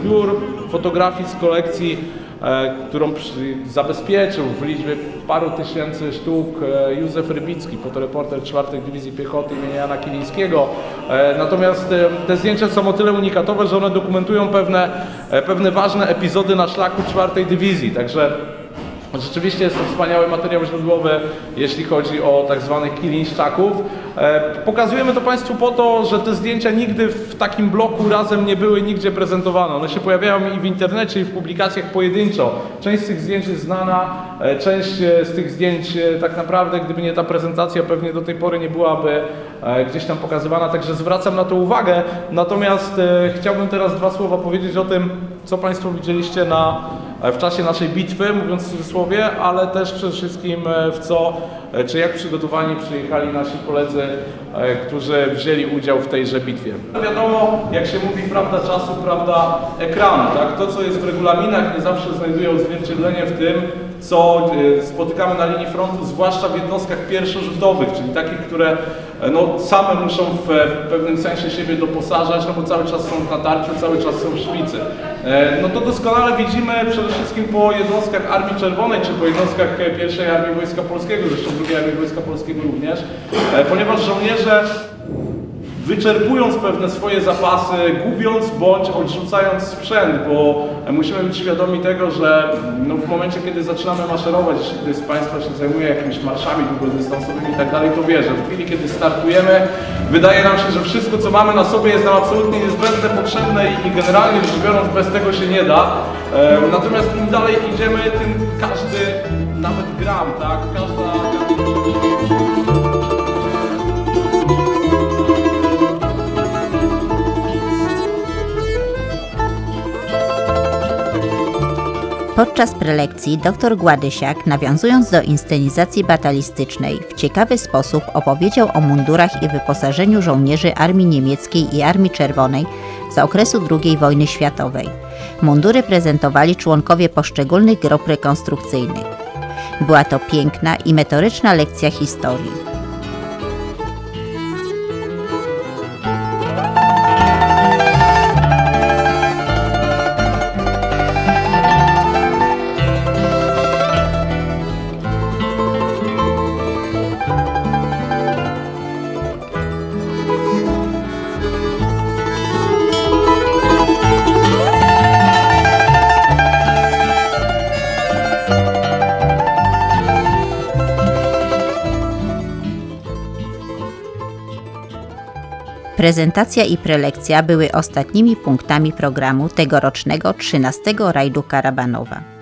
zbiór fotografii z kolekcji, którą zabezpieczył w liczbie paru tysięcy sztuk Józef Rybicki, fotoreporter 4. Dywizji Piechoty im. Jana Kilińskiego. Natomiast te zdjęcia są o tyle unikatowe, że one dokumentują pewne ważne epizody na szlaku 4. Dywizji. Także rzeczywiście jest to wspaniały materiał źródłowy, jeśli chodzi o tak zwanych Kilińszczaków. Pokazujemy to Państwu po to, że te zdjęcia nigdy w takim bloku razem nie były nigdzie prezentowane. One się pojawiają i w internecie, i w publikacjach pojedynczo. Część z tych zdjęć jest znana, część z tych zdjęć tak naprawdę, gdyby nie ta prezentacja, pewnie do tej pory nie byłaby gdzieś tam pokazywana, także zwracam na to uwagę. Natomiast chciałbym teraz 2 słowa powiedzieć o tym, co Państwo widzieliście w czasie naszej bitwy, mówiąc w cudzysłowie, ale też przede wszystkim czy jak przygotowani przyjechali nasi koledzy, którzy wzięli udział w tejże bitwie. Wiadomo, jak się mówi, prawda czasu, prawda ekranu, tak? To, co jest w regulaminach, nie zawsze znajduje odzwierciedlenie w tym, co spotykamy na linii frontu, zwłaszcza w jednostkach pierwszorzutowych, czyli takich, które same muszą w pewnym sensie siebie doposażać, bo cały czas są w natarciu, cały czas są w szpicy. To doskonale widzimy przede wszystkim po jednostkach Armii Czerwonej, czy po jednostkach I Armii Wojska Polskiego, zresztą II Armii Wojska Polskiego również, ponieważ żołnierze, wyczerpując pewne swoje zapasy, gubiąc bądź odrzucając sprzęt, bo musimy być świadomi tego, że w momencie, kiedy zaczynamy maszerować, jeśli ktoś z Państwa się zajmuje jakimiś marszami długodystansowymi i tak dalej, to wie, że w chwili, kiedy startujemy, wydaje nam się, że wszystko, co mamy na sobie, jest nam absolutnie niezbędne, potrzebne i generalnie rzecz biorąc bez tego się nie da. Natomiast im dalej idziemy, tym każdy, nawet gram, tak? Podczas prelekcji dr Gładysiak, nawiązując do inscenizacji batalistycznej, w ciekawy sposób opowiedział o mundurach i wyposażeniu żołnierzy Armii Niemieckiej i Armii Czerwonej z okresu II wojny światowej. Mundury prezentowali członkowie poszczególnych grup rekonstrukcyjnych. Była to piękna i metoryczna lekcja historii. Prezentacja i prelekcja były ostatnimi punktami programu tegorocznego 13. rajdu Karabanowa.